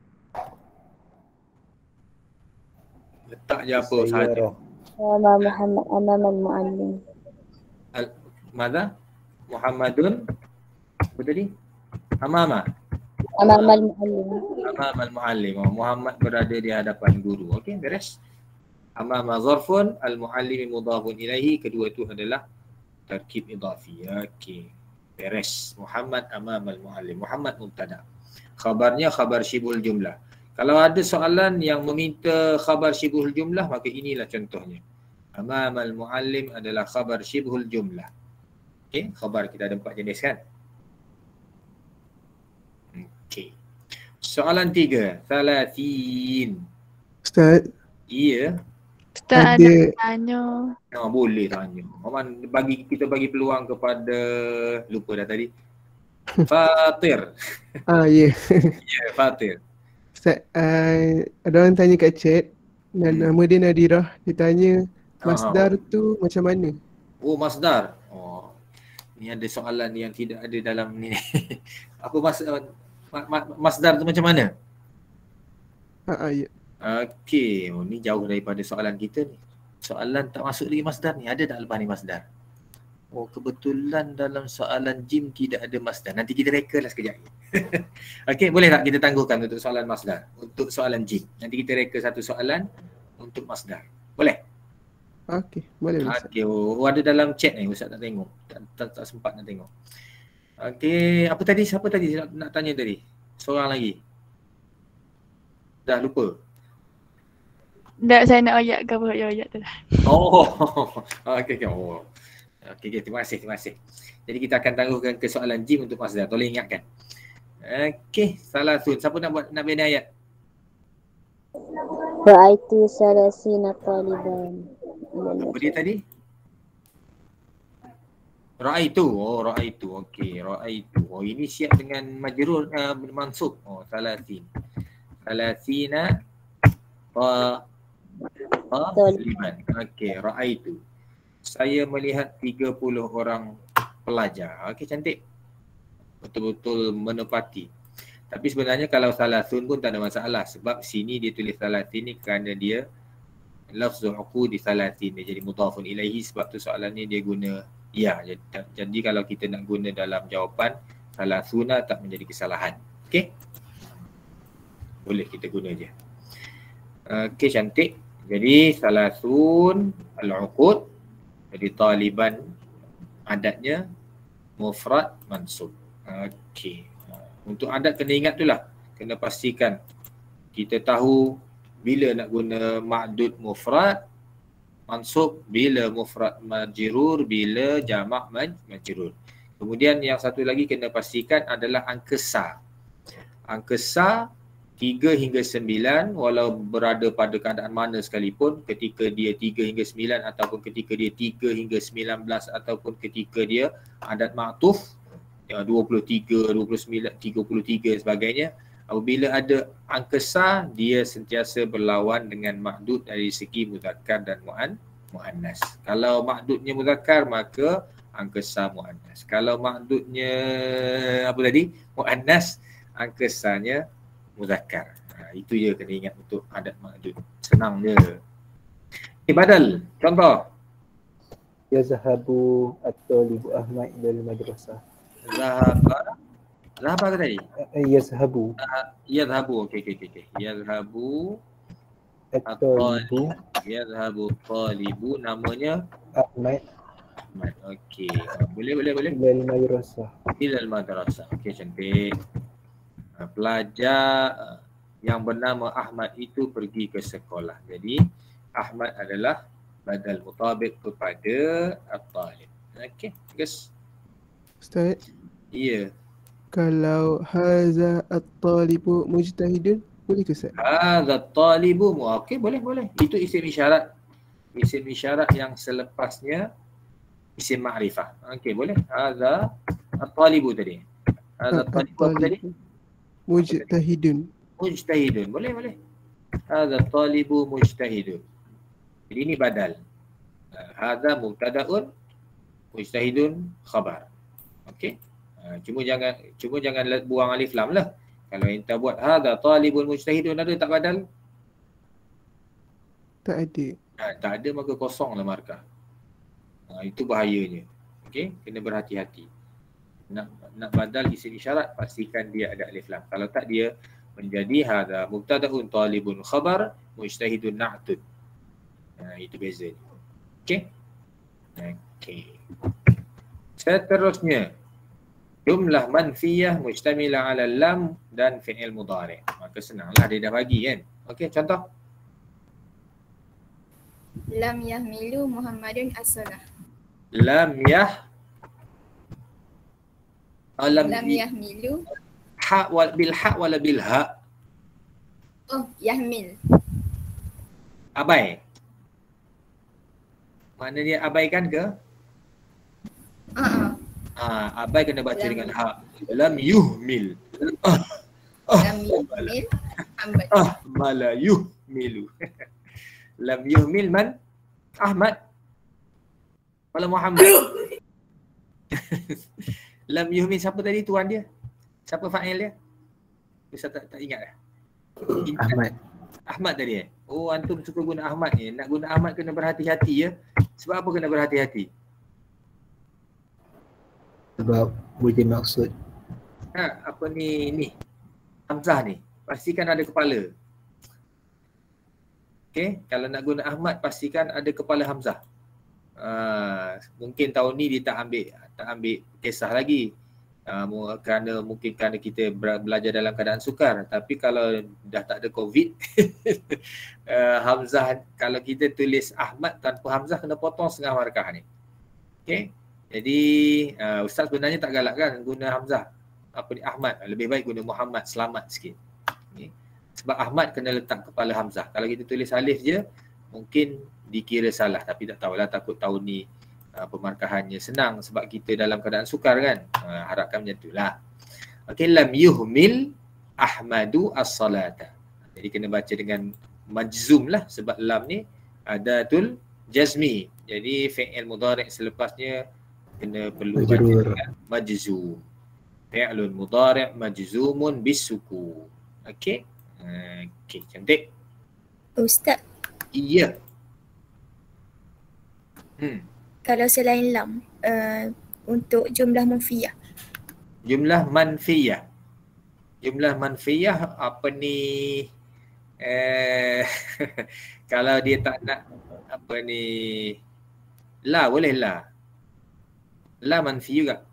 Letak je apa sahaja. Sama Muhammad amam al-muallim. Mana? Muhammadun. Apa tadi? Amama. Amam al-muallim. Amam al-muallim. Muhammad berada di hadapan guru. Okey, beres. Amama zarfun, al-muallimi mudhafun ilaihi. Kedua itu adalah tarkib idhafi. Okey. Beres. Muhammad amam al-muallim. Muhammad mubtada. Khabarnya khabar syibhul jumlah. Kalau ada soalan yang meminta khabar syibhul jumlah, maka inilah contohnya. Amam al-muallim adalah khabar syibhul jumlah. Okey, khabar kita ada 4 jenis kan? Okey. Soalan 3, Thalathin. Ustaz, Ya. Ustaz Ada. ada tanya. Boleh tanya. Maman kita bagi peluang kepada lupa dah tadi. Fatir. ya. Ya, Fatir. Ustaz, ada orang tanya kat chat dan nama dia Nadirah. Dia tanya masdar tu macam mana? Oh, masdar. Oh. Ni ada soalan yang tidak ada dalam ni. Apa masdar tu macam mana? Ya. Okey, ni jauh daripada soalan kita ni. Soalan tak masuk lagi masdar ni. Ada tak lepas ni masdar? Oh, kebetulan dalam soalan jim tidak ada masdar. Nanti kita reka lah sekejap. Okey, boleh tak kita tangguhkan untuk soalan masdar? Untuk soalan jim. Nanti kita reka satu soalan untuk masdar. Boleh? Okey, boleh Ustaz. Okey, ada dalam chat ni. Ustaz tak tengok. Tak sempat nak tengok. Okey, apa tadi? Siapa tadi nak tanya tadi? Seorang lagi. Dah lupa. Tak, saya nak ayat ke apa ayat tu lah. Oh, okey. Oh. Okey, terima kasih. Jadi kita akan tangguhkan ke soalan jim untuk masdar. Tolong ingatkan. Okey, Salasun. Siapa nak bina ayat? Ra'aitu salasina taliban. Apa dia tadi? Ra'aitu. Oh, ra'aitu. Okey, ra'aitu. Oh, ini siap dengan majrur mansub. Oh, salasin. Salasina taliban. Okey, ra'aitu. Saya melihat 30 orang pelajar. Okey, cantik. Betul-betul menepati. Tapi sebenarnya kalau salasun pun tak ada masalah. Sebab sini dia tulis salasin ni kerana dia lafzul uqud di salasin. Dia jadi mudhafun ilaihi. Sebab tu soalannya dia guna ya. Jadi kalau kita nak guna dalam jawapan, salasuna tak menjadi kesalahan. Okey? Boleh kita guna je. Okey, cantik. Jadi salasun al-uqud. Jadi taliban adatnya mufrad mansub. Okey. Untuk adat kena ingat tu lah. Kena pastikan kita tahu bila nak guna ma'dud mufrad mansub, bila mufrad majrur, bila jamak majrur. Kemudian yang satu lagi kena pastikan adalah angka sa. Angka sa 3 hingga 9 walau berada pada keadaan mana sekalipun, ketika dia 3 hingga 9 ataupun ketika dia 3 hingga 19 ataupun ketika dia adat ma'tuf 23, 29, 33 sebagainya. Apabila ada angka sa, dia sentiasa berlawan dengan ma'dud dari segi muzakkar dan muannas. Kalau ma'dudnya muzakkar maka angka sa muannas. Kalau ma'dudnya apa tadi? Muannas, angka sa-nya muzakkar. Itu je kena ingat untuk adat ma'dud. Senang je. Badal, contoh. Yazhabu at-talibu Ahmad ila al-madrasah. Zahaba ke tadi? Yazhabu. Yazhabu. Okey. Yazhabu at-talibu. Yazhabu at-talibu, namanya Ahmad. Okey. Boleh. Ila al-madrasah. Ila al-madrasah. Okey, cantik. Pelajar yang bernama Ahmad itu pergi ke sekolah. Jadi Ahmad adalah badal mutabiq kepada at-talib. Okey, guys. Ustaz, Ya. kalau haza at-talibu mujtahidun, boleh ke Ustaz? Hadza at-talibu. Okey, boleh. Itu isim isyarat. Isim isyarat yang selepasnya isim ma'rifah. Okey, boleh. Hadza at-talibu tadi. Hadza at-talibu apa tadi? Mujtahidun. Mujtahidun. Boleh. Hadza at-talibu mujtahidun. Jadi ini badal. Hadza mubtada'un, mujtahidun khabar. Okey. Cuma jangan buang alif lam lah. Kalau enta buat hadza talibun mujtahidun, ada tak badal? Tak ada. Tak ada, maka kosong lah markah. Itu bahayanya. Okey, kena berhati-hati. Nak badal isim isyarat, pastikan dia ada alif lam. Kalau tak, dia menjadi hadza mubtada'un talibun khabar mujtahidun na'tun. Itu bezanya. Okey. Okey. Seterusnya, jumlah manfiyah mujtamilah ala lam dan fi'il mudhari'. Maka senanglah dia dah bagi kan. Okey, contoh. Lam yahmilu Muhammadun as-salah. Lam yahmilu. Bil ha wala bil ha. Oh, yahmil. Abai. Mana dia abaikan ke? Abai kena baca dengan ha. Lam yuhmil. Lam yuhmil Muhammad. Mala yuhmilu. Lam yuhmil man? Ahmad. Wala Muhammad. Lam yuhmil siapa tadi tuan dia? Siapa fa'il dia? Bisa tak ingat dah. Ahmad tadi Oh, antum suka guna Ahmad ni. Nak guna Ahmad kena berhati-hati ya. Sebab apa kena berhati-hati? Sebab boleh maksud. Apa ni? Hamzah ni. Pastikan ada kepala. Okey, kalau nak guna Ahmad pastikan ada kepala Hamzah. Mungkin tahun ni dia tak ambil kisah lagi. Kerana kita belajar dalam keadaan sukar. Tapi kalau dah tak ada COVID, Hamzah, kalau kita tulis Ahmad tanpa Hamzah, kena potong setengah markah ni. Okay. Jadi Ustaz sebenarnya tak galakkan guna Hamzah. Ahmad, lebih baik guna Muhammad, selamat sikit. Okay. Sebab Ahmad kena letak kepala Hamzah. Kalau kita tulis alif je, mungkin dikira salah. Tapi tak tahulah, takut tahun ni pemarkahannya senang sebab kita dalam keadaan sukar kan. Harapkan macam itulah. Okey, lam yuhmil Ahmadu as-salata. Jadi kena baca dengan majzum lah sebab lam ni adatul jazmi. Jadi fi'il mudhari' selepasnya perlu baca dengan majzum. Fi'lun mudhari' majzumun bisukun. Okey. Okey, cantik. Ustaz. Iya. Kalau selain lam, untuk jumlah manfiyah. Jumlah manfiyah. Jumlah manfiyah apa ni? Kalau dia tak nak apa ni? La boleh la. La manfi juga.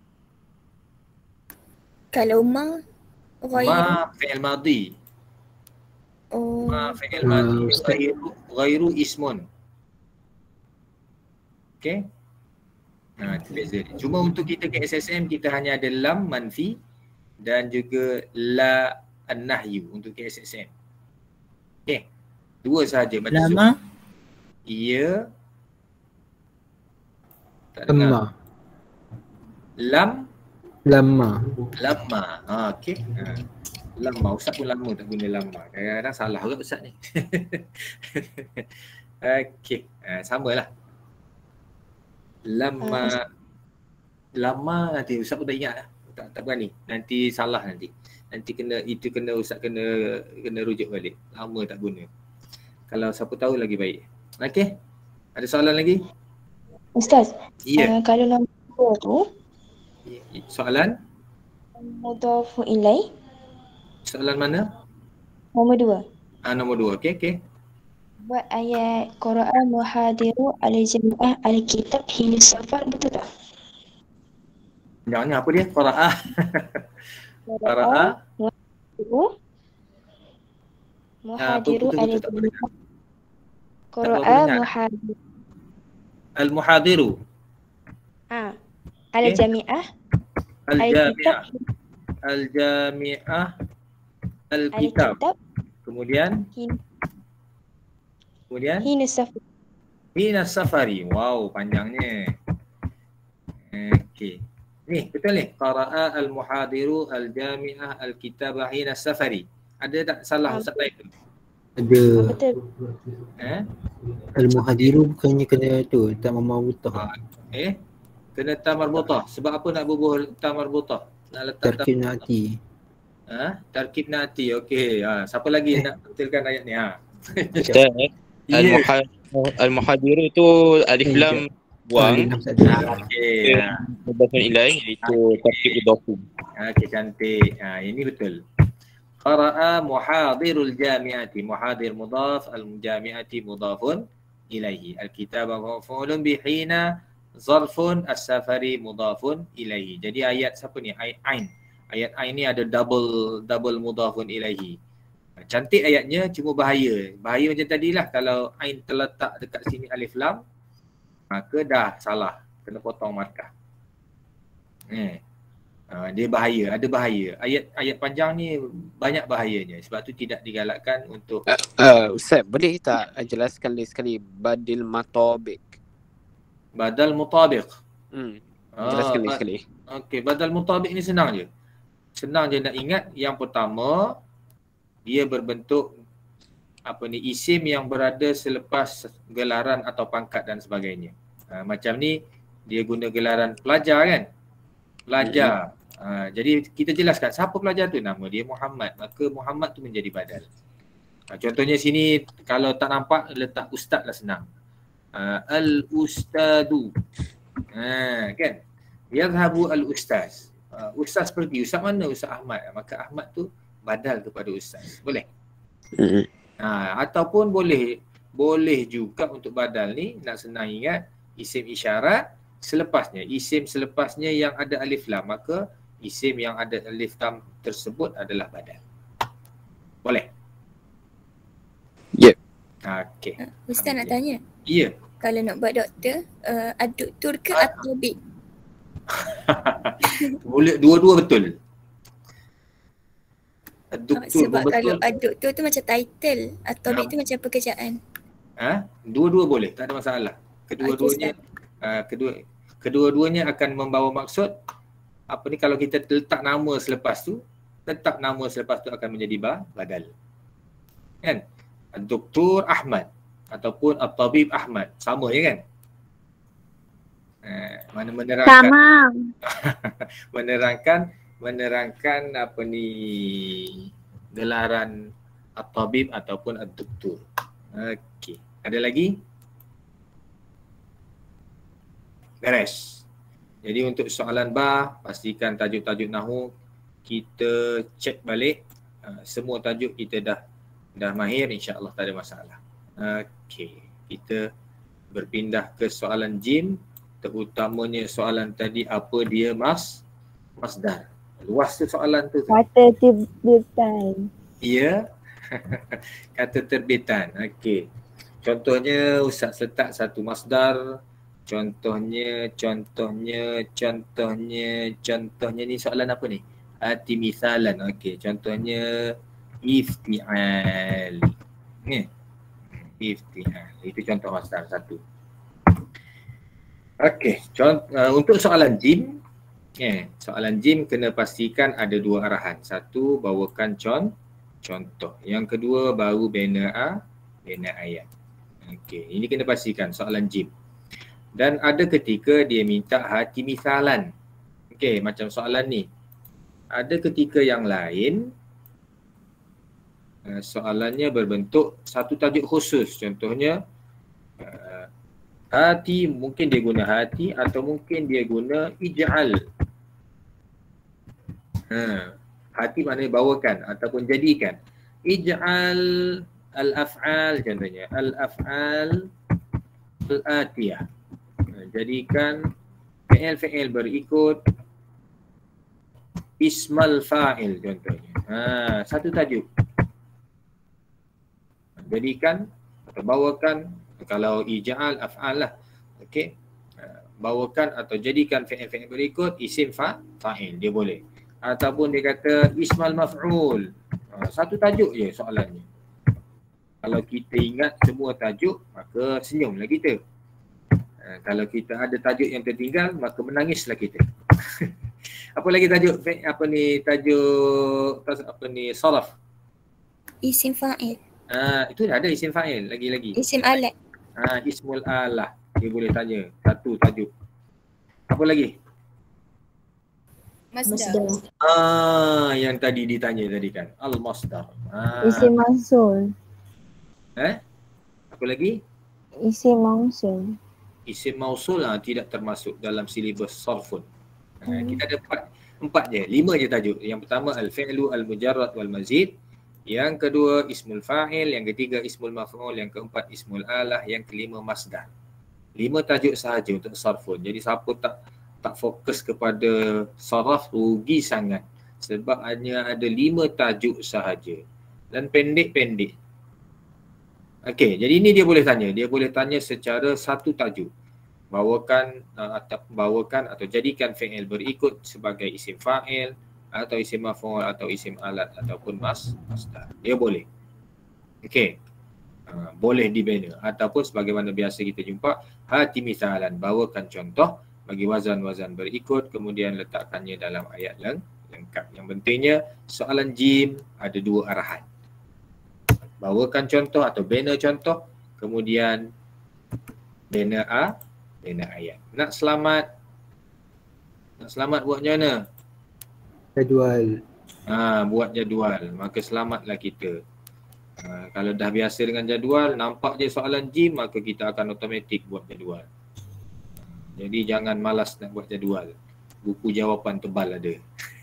Kalau ma fi'il madhi. Oh. Ma fi'il madhi ghairu ismun. Okay. Itu beza dia. Cuma untuk kita ke SSM, kita hanya ada lam manfi dan juga la an-nahyu untuk ke SSM. Okay. Dua sahaja. Lama? Iya. Tak dengar. Lama. Okay. Lama. Ustaz pun lama tak guna lama. Kadang-kadang salah juga Ustaz ni. Okay. Samalah. Lama nanti Ustaz pun tak ingat lah. Tak berani. Nanti salah nanti. Nanti kena Ustaz kena rujuk balik. Lama tak guna. Kalau siapa tahu lagi baik. Okey. Ada soalan lagi? Ustaz. Ya. Kalau nombor tu Soalan? mudhafu ilai. Soalan mana? Nombor 2. Nombor 2. Okey. Buat ayat Quran muhadiru al-jami'ah al-kitab hina safar, betul tak? Jangannya apa dia? Qara'ah. Muhadiru al-jami'ah. Quran muhadiru. Al-muhadiru. Al-jami'ah. Al-jami'ah. Al-kitab. Kemudian Hina safari. Wow, panjangnya. Okey. Ni, betul ni. Qara'a al-muhadiru al-jami'ah al-kitabah hina safari. Ada tak salah Ustaz baik tu? Ada. Betul. Al-muhadiru bukannya kena tu, tak memawutah. Kena ta marbutah. Sebab apa nak bubuh ta marbutah? Nak letak ta Tarkib na'ti. Tarkib na'ti. Okey. Siapa lagi nak betulkan ayat ni? Ustaz, Ya. Al-Muhadiru tu alif lam buang. Okey. Mudafun ilaih iaitu tarkib idhafi. Okey, cantik. Ini betul. Qara'a muhadirul jami'ati. Muhadir mudaf, al-jami'ati mudafun ilaihi. Al-kitaba maf'ulun bihina, zarfun, as-safari mudafun ilaihi. Jadi ayat siapa ni? Ain. Ayat Ain ni ada double mudafun ilaihi. Cantik ayatnya, cuma bahaya. Bahaya macam tadilah, kalau Ain terletak dekat sini alif lam, maka dah salah. Kena potong markah. Dia bahaya, ada bahaya. Ayat panjang ni banyak bahayanya. Sebab tu tidak digalakkan untuk Ustaz, boleh tak jelaskan sekali badil matabiq? badal mutabiq. Jelaskan sekali. Okey, badal mutabiq ni senang je. Senang je nak ingat. Yang pertama, dia berbentuk isim yang berada selepas gelaran atau pangkat dan sebagainya. Macam ni dia guna gelaran pelajar kan? Pelajar. Jadi kita jelaskan siapa pelajar tu, nama dia Muhammad, maka Muhammad tu menjadi badal. Contohnya sini kalau tak nampak letak ustaz lah senang. Al-ustadu. Kan? Yadhhabu al-ustaz. Ustaz pergi. Ustaz mana? Ustaz Ahmad. Maka Ahmad tu badal kepada ustaz. Boleh? Ataupun boleh juga untuk badal ni nak senang ingat isim isyarat selepasnya. Isim selepasnya yang ada alif lam, maka isim yang ada alif lam tersebut adalah badal. Boleh? Ya. Okey. Ustaz nak tanya. Ya. Kalau nak buat doktor, aduktur ke at-tabib? Boleh, dua-dua betul. Aduktur Sebab pun betul. kalau aduktur tu macam title, at-tabib tu macam pekerjaan. Dua-dua boleh, tak ada masalah. Kedua-duanya akan membawa maksud kalau kita letak nama selepas tu, tetap nama selepas tu akan menjadi badal. Kan? Dr. Ahmad ataupun At-Tabib Ahmad, sama je kan? Mana menerangkan gelaran At-Tabib ataupun Ad-Doktor. Okey. Ada lagi? Beres. Jadi untuk soalan pastikan tajuk-tajuk nahwu kita cek balik. Semua tajuk kita dah mahir, insya-Allah tak ada masalah. Okey. Kita berpindah ke soalan jim, terutamanya soalan tadi apa dia masdar. Luas tu soalan tu. Kata terbitan. Ya. Kata terbitan. Okey. Contohnya Ustaz letak satu masdar. Contohnya ni soalan apa ni? Ati misalan. Okey, contohnya iftial. Ni. Iftial. Itu contoh masdar satu. Okey, untuk soalan jim, soalan jim kena pastikan ada dua arahan. Satu, bawakan contoh. Yang kedua, baru bina ayat. Okey, ini kena pastikan soalan jim. Dan ada ketika dia minta hati misalan. Okey, macam soalan ni. Ada ketika yang lain soalannya berbentuk satu tajuk khusus. Contohnya hati, mungkin dia guna hati atau mungkin dia guna ij'al. Hati maknanya bawakan ataupun jadikan. Ij'al al-af'al contohnya. Al-af'al al-atiyah. Jadikan fi'il berikut ismal fa'il contohnya. Satu tajuk. Jadikan atau bawakan, kalau ij'al af'al lah. Okey. Bawakan atau jadikan fi'il berikut isim fa'il, dia boleh. Ataupun dia kata ismal maf'ul. Satu tajuk je soalannya. Kalau kita ingat semua tajuk, maka senyumlah kita. Kalau kita ada tajuk yang tertinggal, maka menangislah kita. Apa lagi tajuk? Saraf. Isim fa'il. Itu dah ada isim fa'il lagi-lagi. Isim alat. Ismul alah. Dia boleh tanya satu tajuk. Apa lagi? Masdar. Yang tadi ditanya tadi kan. Al-masdar. Isim mausul. Apa lagi? Isim mausul. Isim mausul tidak termasuk dalam silibus sarfun. Kita ada empat je, 5 je tajuk. Yang pertama al-fi'lu al-mujarrad wal mazid. Yang kedua ismul fa'il, yang ketiga ismul maf'ul, yang keempat ismul alah, yang kelima masdar. 5 tajuk sahaja untuk sarfun. Jadi siapa tak fokus kepada saraf rugi sangat. Sebab hanya ada 5 tajuk sahaja. Dan pendek-pendek. Okey, jadi ini dia boleh tanya. Dia boleh tanya secara satu tajuk. Bawakan atau jadikan fi'il berikut sebagai isim fa'il atau isim maf'ul atau isim alat ataupun masdar. Dia boleh. Okey. Boleh dibina ataupun sebagaimana biasa kita jumpa hati misalan, bawakan contoh bagi wazan-wazan berikut kemudian letakkannya dalam ayat lengkap. Yang pentingnya soalan jim ada 2 arahan. Bawakan contoh atau bina contoh kemudian bina ayat. Nak selamat buat macam mana? Jadual. Buat jadual. Maka selamatlah kita. Kalau dah biasa dengan jadual, nampak je soalan jim, maka kita akan automatik buat jadual. Jadi jangan malas nak buat jadual. Buku jawapan tebal ada.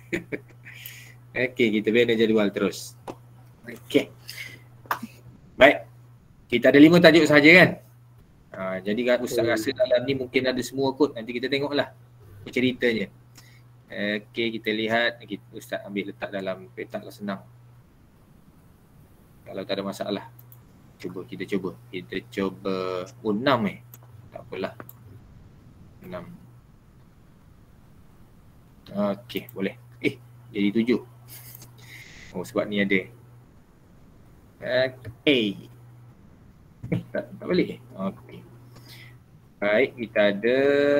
Okey, kita bina jadual terus. Okey. Baik. Kita ada 5 tajuk sahaja kan? Jadi Ustaz rasa dalam ni mungkin ada semua kot. Nanti kita tengoklah ceritanya. Okey, kita lihat. Ustaz ambil letak dalam petak lah, senang. Kalau tak ada masalah. Kita cuba. Kita cuba 6 Tak apalah. 6. Okey, boleh. Jadi 7. Sebab ni ada. Okey. Tak boleh. Okey. Baik, kita ada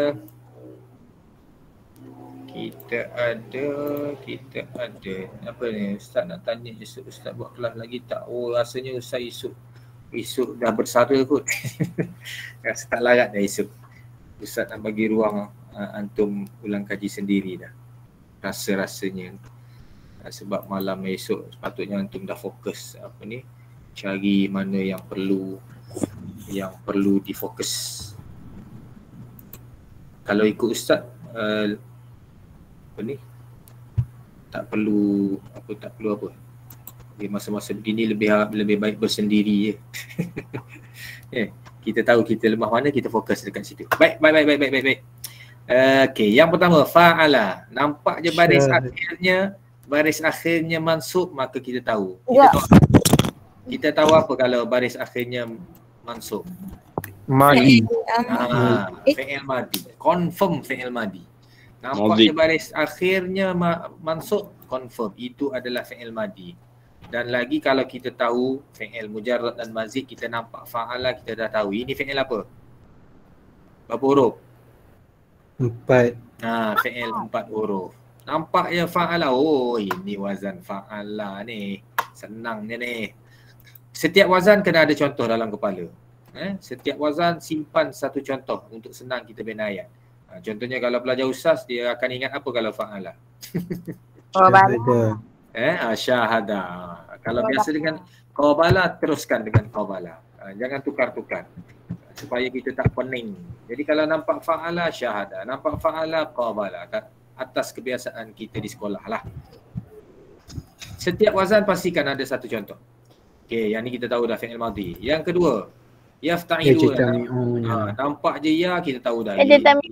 apa ni? Ustaz nak tanya esok Ustaz buat kelas lagi tak? Rasanya Ustaz esok dah bersara kot. Rasa tak larat dah esok. Ustaz nak bagi ruang antum ulang kaji sendiri dah. Rasa-rasanya. Sebab malam esok sepatutnya antum dah fokus cari mana yang perlu difokus. Kalau ikut Ustaz tak perlu apa. Di masa-masa begini lebih baik bersendiri je. Kita tahu kita lemah mana, kita fokus dekat situ. Baik. Okey, yang pertama fa'ala. Nampak je baris akhirnya mansub, maka kita tahu. Kita tahu apa kalau baris akhirnya mansub? Madi. Fi'il madi. Confirm fi'il madi. Nampaknya baris akhirnya mansub, confirm itu adalah fi'il madi. Dan lagi kalau kita tahu fi'il mujarrad dan mazid, kita nampak fa'ala, kita dah tahu ini fi'il apa? Berapa huruf? 4. Fi'il 4 huruf. Nampaknya fa'ala. Ini wazan fa'ala ni. Senangnya ni. Setiap wazan kena ada contoh dalam kepala. Setiap wazan simpan satu contoh untuk senang kita bina ayat. Contohnya kalau pelajar ustaz, dia akan ingat apa kalau fa'ala? Syahada. Kalau biasa dengan qabala, teruskan dengan qabala. Jangan tukar-tukar. Supaya kita tak pening. Jadi kalau nampak fa'ala, syahada. Nampak fa'ala, qabala. Atas kebiasaan kita di sekolah lah. Setiap wazan pastikan ada satu contoh. Okey, yang ni kita tahu dah fi'il madhi. Yang kedua, yafta'ilu. Nampak je ya, kita tahu dah.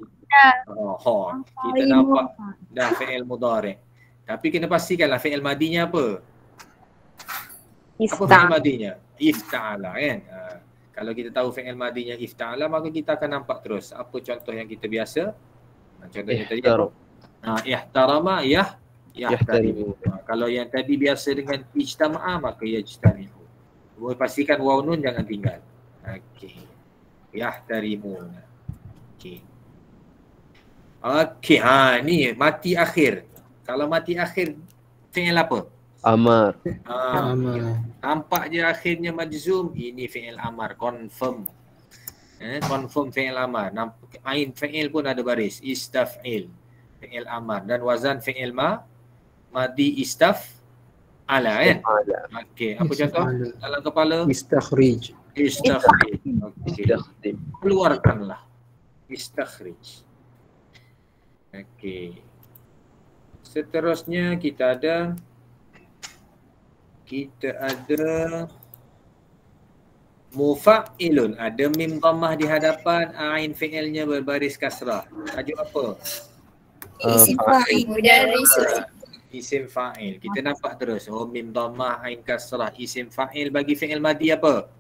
Kita nampak dah fi'il mudhari'. Tapi kena pastikanlah fi'il madinya apa? Apa fi'il madinya? Ifta'ala kan? Kalau kita tahu fi'il madinya ifta'ala, maka kita akan nampak terus apa contoh yang kita biasa. Contohnya tadi ihtarama yahtarimu. Kalau yang tadi biasa dengan ijtama'a, maka yajtami'u. Boleh pastikan waw nun jangan tinggal. Okey. Yahtarimu. Okey. Okey, ni mati akhir. Kalau mati akhir fi'il apa? Amar. Nampak je akhirnya majzum, ini fi'il amar, confirm. Confirm fi'il amar. Ain fi'il pun ada baris. Istaf'il. Fi'il amar. Dan wazan fi'il madi istaf'ala kan? Okey. Apa contoh dalam kepala? Istakhrij. Istakhrij. Okey. Keluarkanlah. Istakhrij. Okey. Seterusnya kita ada mufa'ilun. Ada mim dhammah di hadapan, ain fi'ilnya berbaris kasrah. Tajuk apa? Isim fa'il. Mudarrisun. Isim fa'il. Kita nampak terus. Oh, mim dhammah, ain kasrah. Isim fa'il bagi fi'il madi apa?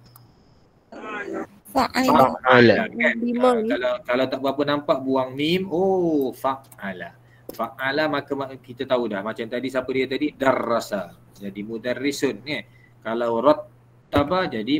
Fa'ala. Kan? Kalau tak berapa nampak, buang mim. Oh, fa'ala. Fa'ala maka kita tahu dah. Macam tadi, siapa dia tadi? Darrasa. Jadi mudarrisun. Kalau rattaba jadi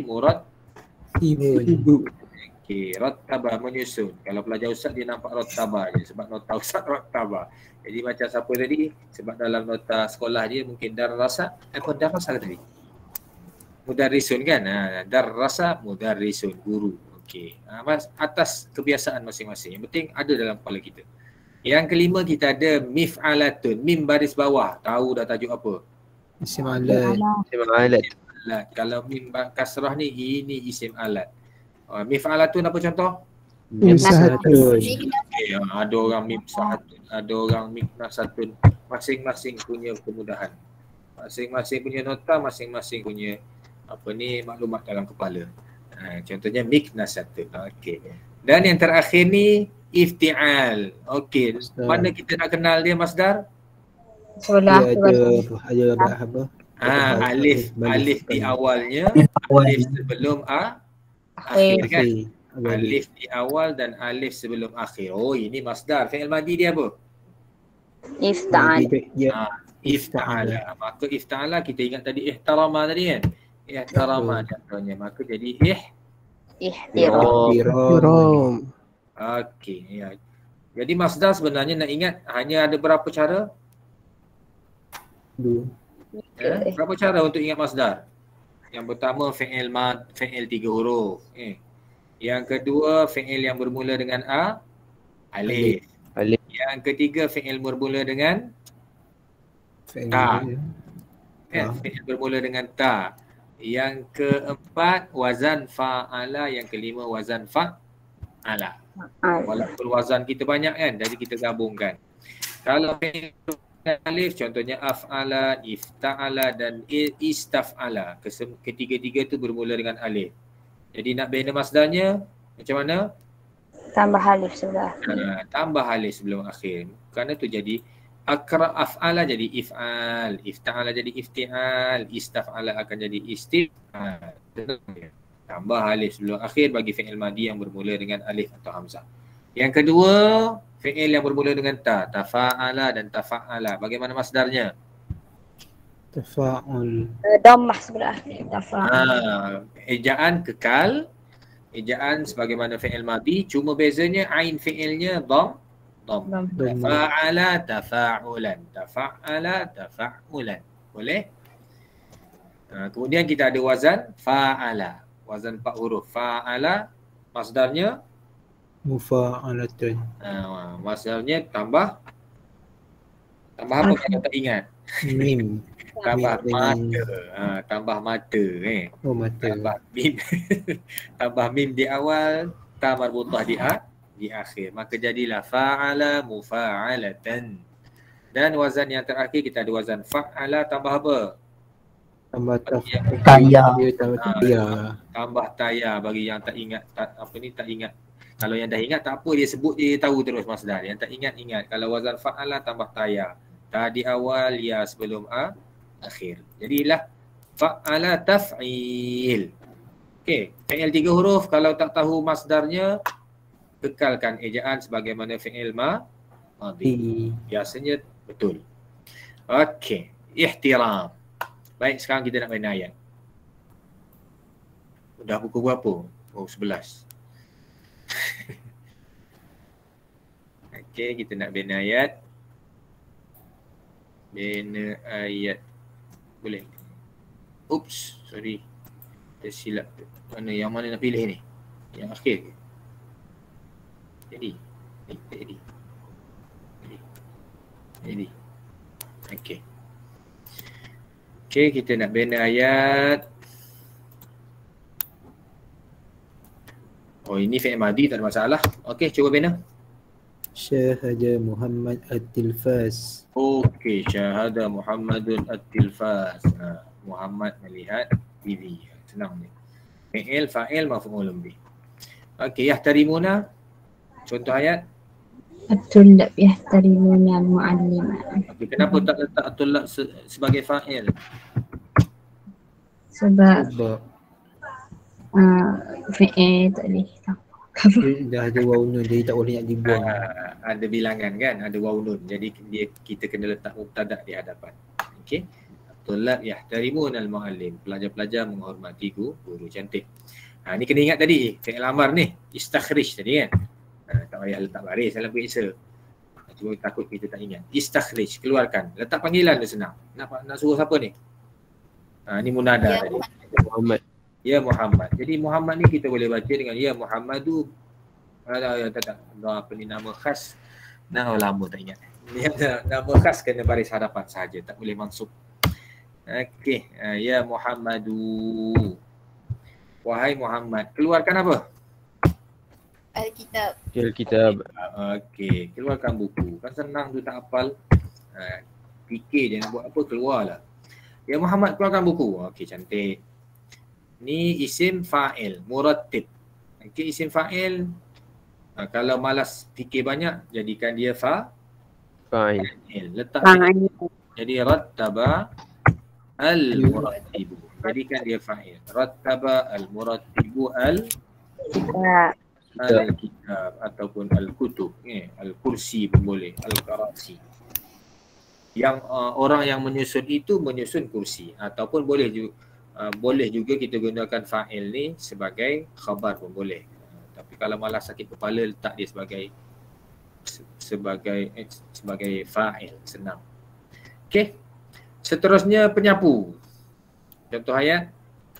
Ibu. Okey, rattaba menyusun. Kalau pelajar ustaz dia nampak rattaba je sebab nota ustaz rattaba. Jadi macam siapa tadi? Sebab dalam nota sekolah dia mungkin darrasa. Darrasa tadi? Mudarrisun kan? Darrasa mudarrisun, guru. Okey. Atas kebiasaan masing-masing. Yang penting ada dalam kepala kita. Yang kelima kita ada mif'alatun. Mim baris bawah. Tahu dah tajuk apa? Isim alat. Isim alat. Kalau mim kasrah ni, ini isim alat. Mif'alatun apa contoh? Mif'alatun. Okay, ada orang mif'alatun, ada orang mif'alatun. Masing-masing punya kemudahan. Masing-masing punya nota, masing-masing punya maklumat dalam kepala. Contohnya miknasatun. Okey. Dan yang terakhir ni ifti'al. Okey. Mana kita nak kenal dia masdar? Ada apa? Alif di awalnya, alif sebelum akhir kan? Alif di awal dan alif sebelum akhir. Oh, ini masdar. Fi'il madi dia apa? Ifta'ala. Maka ifta'ala kita ingat tadi ihtarama tadi kan? Ihtarama contohnya. Maka jadi ihtiram. Okey. Ya. Jadi masdar sebenarnya nak ingat hanya ada berapa cara? Berapa cara untuk ingat masdar? Yang pertama fi'il 3 huruf. Yang kedua fi'il yang bermula dengan alif. Yang ketiga fi'il bermula dengan ta. Fi'il bermula dengan ta. Yang keempat wazan fa'ala, yang kelima wazan fa'ala. Walaupun wazan kita banyak kan, jadi kita gabungkan. Kalau fi'il alif contohnya af'ala, ifta'ala dan istaf'ala. Ketiga-tiga tu bermula dengan alif. Jadi nak bina masdarnya macam mana? Tambah alif sudah. Tambah alif sebelum akhir. Kerana tu jadi af'ala jadi if'al, ifta'ala jadi ifti'al, istaf'ala akan jadi istif'al. Tambah alif sebelum akhir bagi fi'il madi yang bermula dengan alif atau hamzah. Yang kedua, fi'il yang bermula dengan ta, tafa'ala dan tafa'ala. Bagaimana masdarnya? Tafa'ul. Dhammah sebelah akhir. Tafa'ul. Ejaan kekal. Ejaan sebagaimana fi'il madi, cuma bezanya ain fi'ilnya dham. Tafa'ala tafa'ulan. Tafa'ala tafa'ulan. Boleh? Kemudian kita ada wazan fa'ala. Wazan 4 huruf. Fa'ala masdarnya Mufa'alatun. Masdarnya tambah apa kalau tak ingat? Mim. Tambah mata. Tambah mata. Oh, mata. Tambah mim. Tambah mim di awal, ta marbutah di akhir. Maka jadilah fa'ala mufa'alatan. Dan wazan yang terakhir kita ada wazan fa'ala tambah apa? Tambah taya. Tambah taya bagi yang tak ingat, tak ingat. Kalau yang dah ingat tak apa, dia sebut dia tahu terus masdar. Yang tak ingat. Kalau wazan fa'ala tambah taya. Ta di awal, ya sebelum akhir. Jadilah fa'ala taf'il. Okey, fi'il 3 huruf kalau tak tahu masdarnya, kekalkan ejaan sebagaimana fi'il madi. Biasanya betul. Okey, ihtiram. Baik, sekarang kita nak main ayat. Dah buku berapa? Oh, 11. Okey, kita nak bina ayat. Bina ayat. Boleh. Oops, sorry. Tersilap. Yang mana nak pilih ni? Yang akhir ke? Jadi. Okey. Okey, kita nak bina ayat. Oh, ini fi'il madi, tak ada masalah. Okey, cuba bina. Syahada Muhammad at-tilfas. Okey, syahada Muhammadun at-tilfas. Muhammad melihat TV. Senang ni. Fi'il, fa'il, maf'ulun bih. Okey, yahtarimuna. Contoh ayat. At-tullab yahtarimuna al-mu'allima. Okey, kenapa tak letak at-tullab sebagai fa'il? Sebab fi'il tak boleh. Dah ada waw nun, jadi tak boleh nak dibuang. Ada bilangan kan, ada waw nun. Jadi kita kena letak mubtada di hadapan. Okey. Tulab yahtarimun al-muallim. Pelajar-pelajar menghormati guru. Cantik. Ni kena ingat tadi, fi'il amar ni, istakhrij tadi kan. Tak payah letak baris dalam periksa. Cuma takut kita tak ingat. Istakhrij, keluarkan. Letak panggilan dia senang. Nak suruh siapa ni? Ni munada tadi. Muhammad. Ya Muhammad. Jadi Muhammad ni kita boleh baca dengan ya Muhammadu. Tak. Apa ni nama khas. Lama tak ingat. Nama khas kena baris hadapan sahaja. Tak boleh mansub. Okey. Ya Muhammadu. Wahai Muhammad. Keluarkan apa? Alkitab. Okey. Keluarkan buku. Kan senang tu tak hafal. Fikir je nak buat apa, keluarlah. Ya Muhammad, keluarkan buku. Okey, cantik. Ni isim fa'il, murattib. Okey, isim fa'il. Kalau malas fikir banyak, jadikan dia fa'il. Letak jadi rattaba al-murattibu. Jadikan dia fa'il. Rattaba al-murattibu al-kitab ataupun al-kutub. Al-kursi pun boleh. Al-karasi. Yang orang yang menyusun itu menyusun kursi. Ataupun boleh juga kita gunakan fa'il ni sebagai khabar pun boleh. Tapi kalau malah sakit kepala, letak dia sebagai fa'il, senang. Okey. Seterusnya penyapu. Contoh ayat.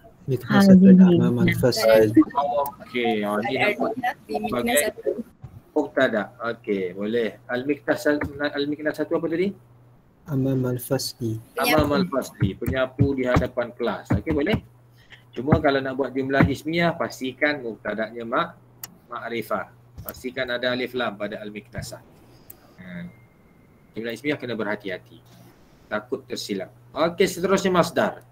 Okey, ini nampak sebagai mubtada. Okey, boleh. Al-miknas satu apa tadi? Amam al-fasli. Amam al-fasli, penyapu di hadapan kelas. Okey, boleh. Cuma kalau nak buat jumlah ismiyah, pastikan mubtada'nya ma'rifah. Pastikan ada alif lam pada al-miknasah. Jumlah ismiyah kena berhati-hati. Takut tersilap. Okey, seterusnya masdar.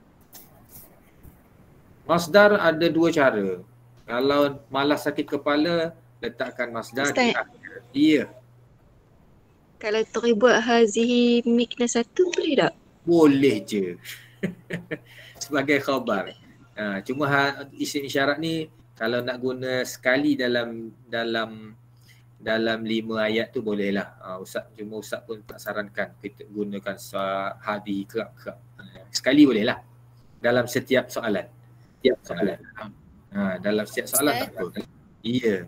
Masdar ada dua cara. Kalau malas sakit kepala, letakkan masdar di akhir. Ya. Kalau terbuat hazihi mikna satu boleh tak? Boleh je. Sebagai khabar. Cuma isim isyarat ni kalau nak guna sekali dalam 5 ayat tu bolehlah. Ustaz pun tak sarankan kita gunakan hadi kerap. Sekali bolehlah. Dalam setiap soalan. Dalam setiap soalan tak apa. Ya.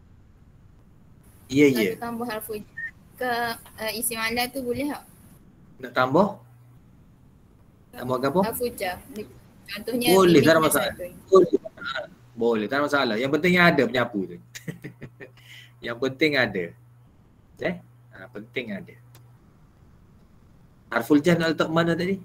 Nak tambah harfu ke isim ala tu boleh tak? Nak tambah? Tambah apa? Harfu jar. Contohnya boleh, tak ada masalah. Boleh, tak ada masalah. Yang penting ada penyapu tu. Yang penting ada. Penting ada. Harful jar nak letak mana tadi?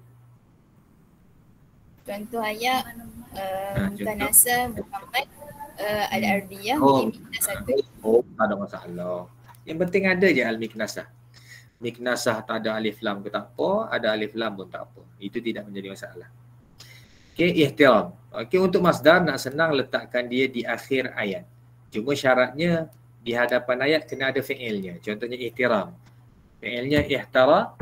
Contoh ayat Mutanasa Muhammad Al-Ardiyah Miknas satu. Tak ada masalah. Yang penting ada je al-miknasah. Miknasah tak ada alif lam ke tak apa, ada alif lam pun tak apa. Itu tidak menjadi masalah. Okey, ihtiram. Okey, untuk masdar nak senang letakkan dia di akhir ayat. Cuma syaratnya di hadapan ayat kena ada fi'ilnya. Contohnya ihtiram. Fi'ilnya ihtaram.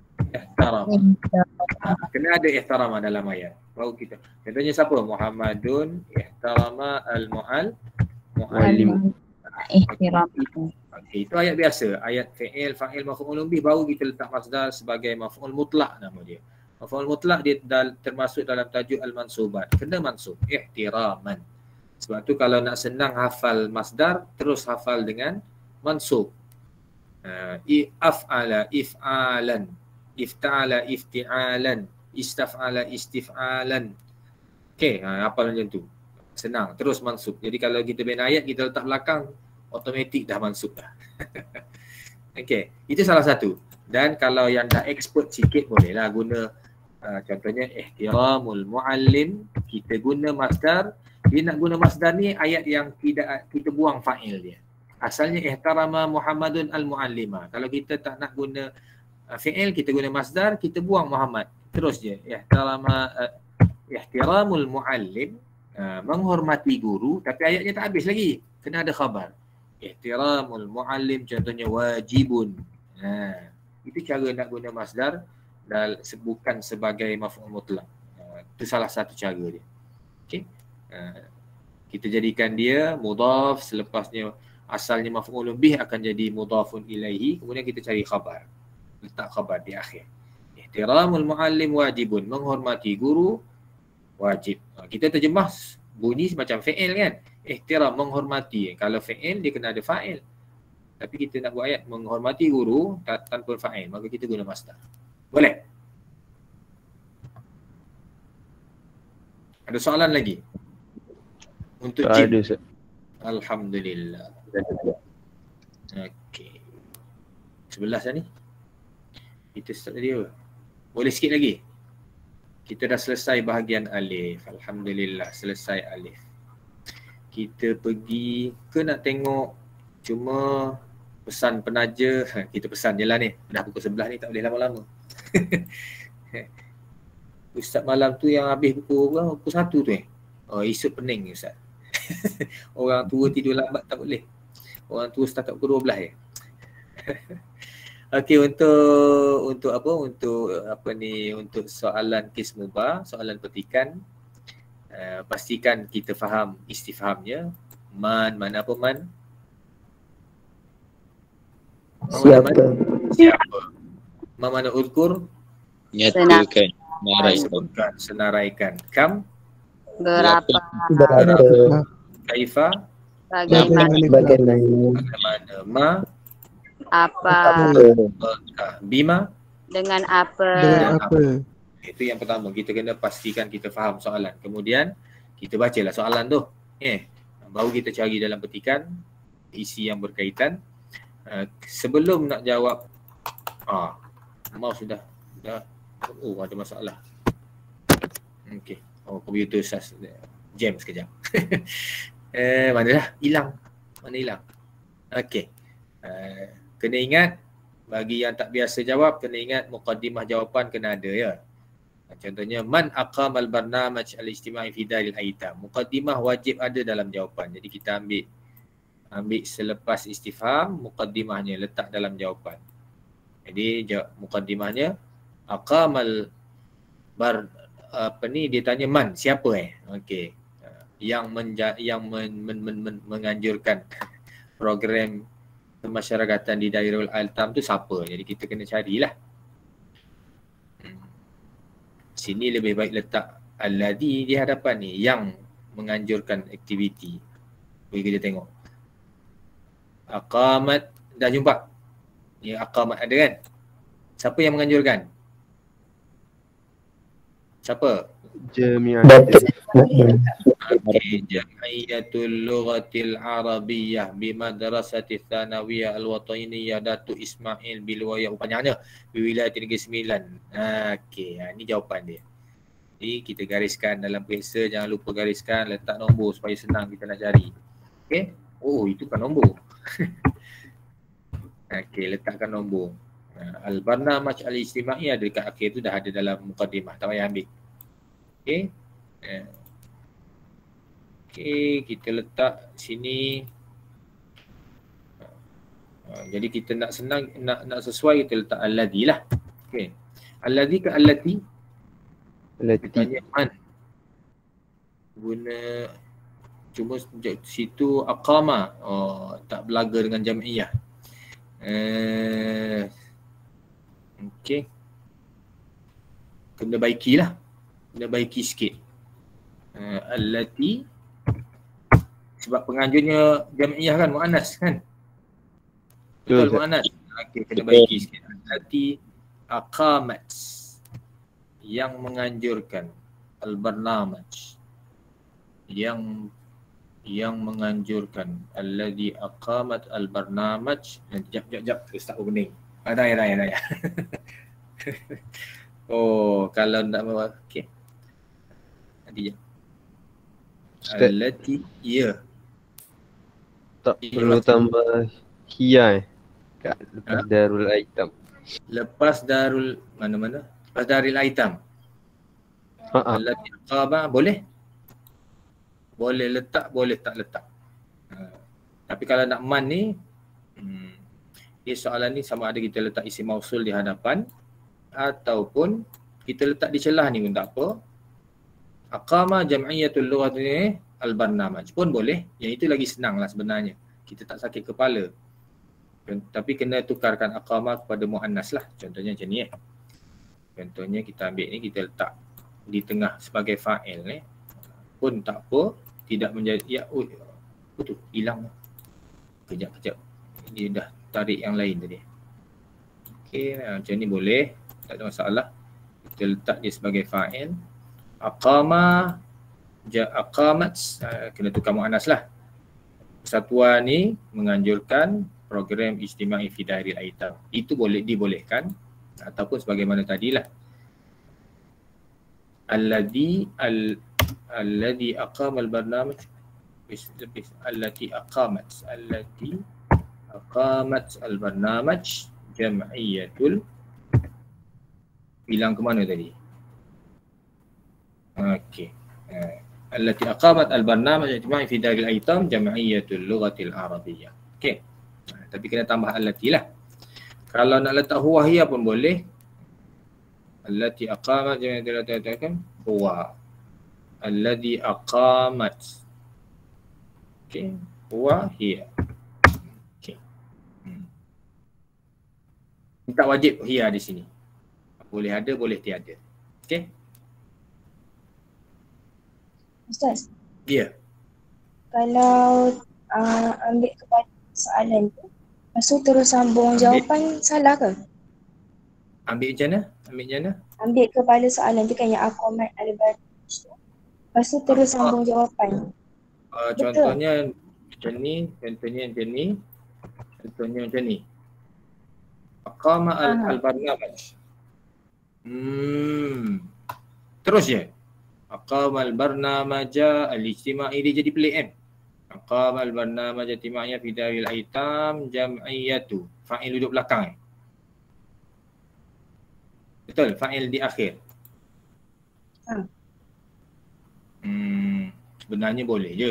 Kena ada ihtarama dalam ayat. Baru kita. Contohnya siapa? Muhammadun ihtarama al-muallim. Ihtiram. Okay, itu ayat biasa. Ayat fi'il, fa'il, maf'ulun bih, baru kita letak masdar sebagai maf'ul mutlak nama dia. Maf'ul mutlak dia termasuk dalam tajuk al-mansubat. Kena mansub. Ihtiraman. Sebab tu kalau nak senang hafal masdar, terus hafal dengan mansub. Af'ala, if'alan. Ifta'ala, ifti'alan. Istaf'ala, istif'alan. Okay, hafal macam tu. Senang. Terus mansub. Jadi kalau kita bina ayat, kita letak belakang automatik dah masuk dah. Okey, itu salah satu. Dan kalau yang dah expert sikit bolehlah guna contohnya ihtiramul muallim, kita guna masdar. Dia nak guna masdar ni ayat yang tidak kita buang fa'il dia. Asalnya ihtarama Muhammadun al-muallima. Kalau kita tak nak guna fi'il, kita guna masdar, kita buang Muhammad. Terus je ihtiramul muallim, menghormati guru, tapi ayatnya tak habis lagi. Kena ada khabar. Ihtiramul muallim contohnya wajibun. Itu cara nak guna masdar dan bukan sebagai maf'ul mutlaq. Itu salah satu cara dia. Okey. Kita jadikan dia mudhaf, selepasnya asalnya maf'ulun bih akan jadi mudhafun ilaihi, kemudian kita cari khabar. Letak khabar di akhir. Ihtiramul muallim wajibun, menghormati guru wajib. Kita terjemah bunyi macam fi'il kan. Ihtiram, menghormati. Kalau fi'il dia kena ada fa'il. Tapi kita nak buat ayat menghormati guru tanpa fa'il, maka kita guna masdar. Boleh? Ada soalan lagi? Untuk Tak jim. ada, Ustaz. Alhamdulillah. Okey. Sebelah sana ni. Kita start tadi apa? Boleh sikit lagi? Kita dah selesai bahagian alif. Alhamdulillah, selesai alif. Kita pergi ke nak tengok cuma pesan penaja. Kita pesan je lah ni. Dah pukul 11 ni, tak boleh lama-lama. Ustaz malam tu yang habis pukul 1 tu Oh, esok pening Ustaz. Orang tua tidur lambat tak boleh. Orang tua start pukul 12 je. Okey, untuk apa? Untuk soalan kes mubah, soalan petikan, pastikan kita faham istifhamnya. Mana apa man? Siapa? Siapa? Mana uzkur? Nyatakan. Senaraikan. Kam? Berapa? Kaifa? Bagaimana? Ma? Apa? Bima? Dengan apa? Itu yang pertama, kita kena pastikan kita faham soalan. Kemudian kita bacalah soalan tu. Baru kita cari dalam petikan isi yang berkaitan. Sebelum nak jawab, mouse sudah. Oh, ada masalah. Okey. Oh, komputer jam sekejap. Manalah? Hilang. Mana hilang? Okey. Kena ingat, bagi yang tak biasa jawab, kena ingat muqaddimah jawapan kena ada ya. Contohnya, man aqamal barnamaj al-ijtima'i fi daril aitam. Muqaddimah wajib ada dalam jawapan. Jadi kita ambil selepas istifham, muqaddimahnya letak dalam jawapan. Jadi muqaddimahnya aqamal dia tanya man, siapa okey. Yang menganjurkan program pemasyarakatan di Darul Aitam tu siapa? Jadi kita kena carilah. Sini lebih baik letak alladhi di hadapan ni, yang menganjurkan aktiviti. Bagi kita tengok. Aqamat, dah jumpa? Ya, aqamat ada kan? Siapa yang menganjurkan? Siapa? Jamiyatul Lughatil Arabiyyah Bimadrasati Thanawiyah Al-Wataniyah Datuk Ismail Bilwaya. Panjangnya Wilayah Negeri Sembilan. Okey, ini jawapan dia. Jadi kita gariskan dalam periksa, jangan lupa gariskan, letak nombor supaya senang kita nak cari. Okey. Oh, itu kan nombor. Okey, letakkan nombor. Al-Barnamaj Al-Ijtima'i ada dekat akhir tu, dah ada dalam muqaddimah, tak payah ambil. Okey. Okey, kita letak sini. Jadi kita nak senang, nak sesuai, kita letak alladhi lah. Okey. Alladhi ke allati? Allati. Tanya man. Guna cuma situ aqama. Oh, tak belaga dengan jam'iyah. Okey. Kena baikilah. Kena baiki sikit. Allati, sebab penganjurnya jam'iyah kan, mu'annas kan? Betul mu'annas. Okey, kena baiki sikit. Allati aqamat, yang menganjurkan, al-barnamaj, yang yang menganjurkan. Alladhi aqamat al-barnamaj. Jap. Ustaz kuning. Dah. Oh, kalau nak okey. Nanti je. Allati ya. Tak perlu tambah hiya kat lepas darul aitam. Lepas darul mana? Lepas darul aitam. Allati aqama boleh? Boleh letak, boleh tak letak. Tapi kalau nak man ni, soalan ni sama ada kita letak isim mausul di hadapan ataupun kita letak di celah ni pun tak apa. Aqama jam'iyatul lughat ni al-barnamaj pun boleh. Yang itu lagi senang lah sebenarnya. Kita tak sakit kepala. Tapi kena tukarkan aqama kepada muannas lah. Contohnya macam ni Contohnya kita ambil ni, kita letak di tengah sebagai fa'il ni. Pun tak apa. Tidak menjadi, tu hilang. Kejap. Dia dah tarik yang lain tadi. Okey, macam ni boleh. Tak ada masalah. Kita letak dia sebagai fa'il. Aqamat, kena tukar muannas lah. Persatuan ni menganjurkan program ijtimai fi daril aitam. Itu boleh dibolehkan ataupun sebagaimana tadilah. Alladhi aqama al-barnamaj allati aqamat al-barnamaj jam'iyatul, bilang ke mana tadi? Okey. Allati aqamat al-barnamaj ijtimai fi daril aitam jam'iyatul lughatil arabiyyah. Okey. Tapi kena tambah allati lah. Kalau nak letak huwa hiya pun boleh. Allati aqamat jam'iyatul aitam huwa alladhi aqamat. Okey, huwa hiya. Okey. Tak wajib hiya di sini. Boleh ada, boleh tiada. Okey. Ustaz. Ya. Kalau ambil kepada soalan tu, lepas tu terus sambung jawapan, salah ke? Ambil macam mana? Ambil kepala soalan tu kan yang aqamat al-barnamaj tu. Lepas tu terus sambung jawapan. Contohnya macam ni. Aqama al-barnamaj. Terus je. Aqama al-barnamaja al-ijtimai, dia jadi pelik kan? Aqama al-barnamaja ijtimaiya fi daril aitam jam'iyatu. Fa'il duduk belakang. Betul, fa'il di akhir. Sebenarnya boleh je.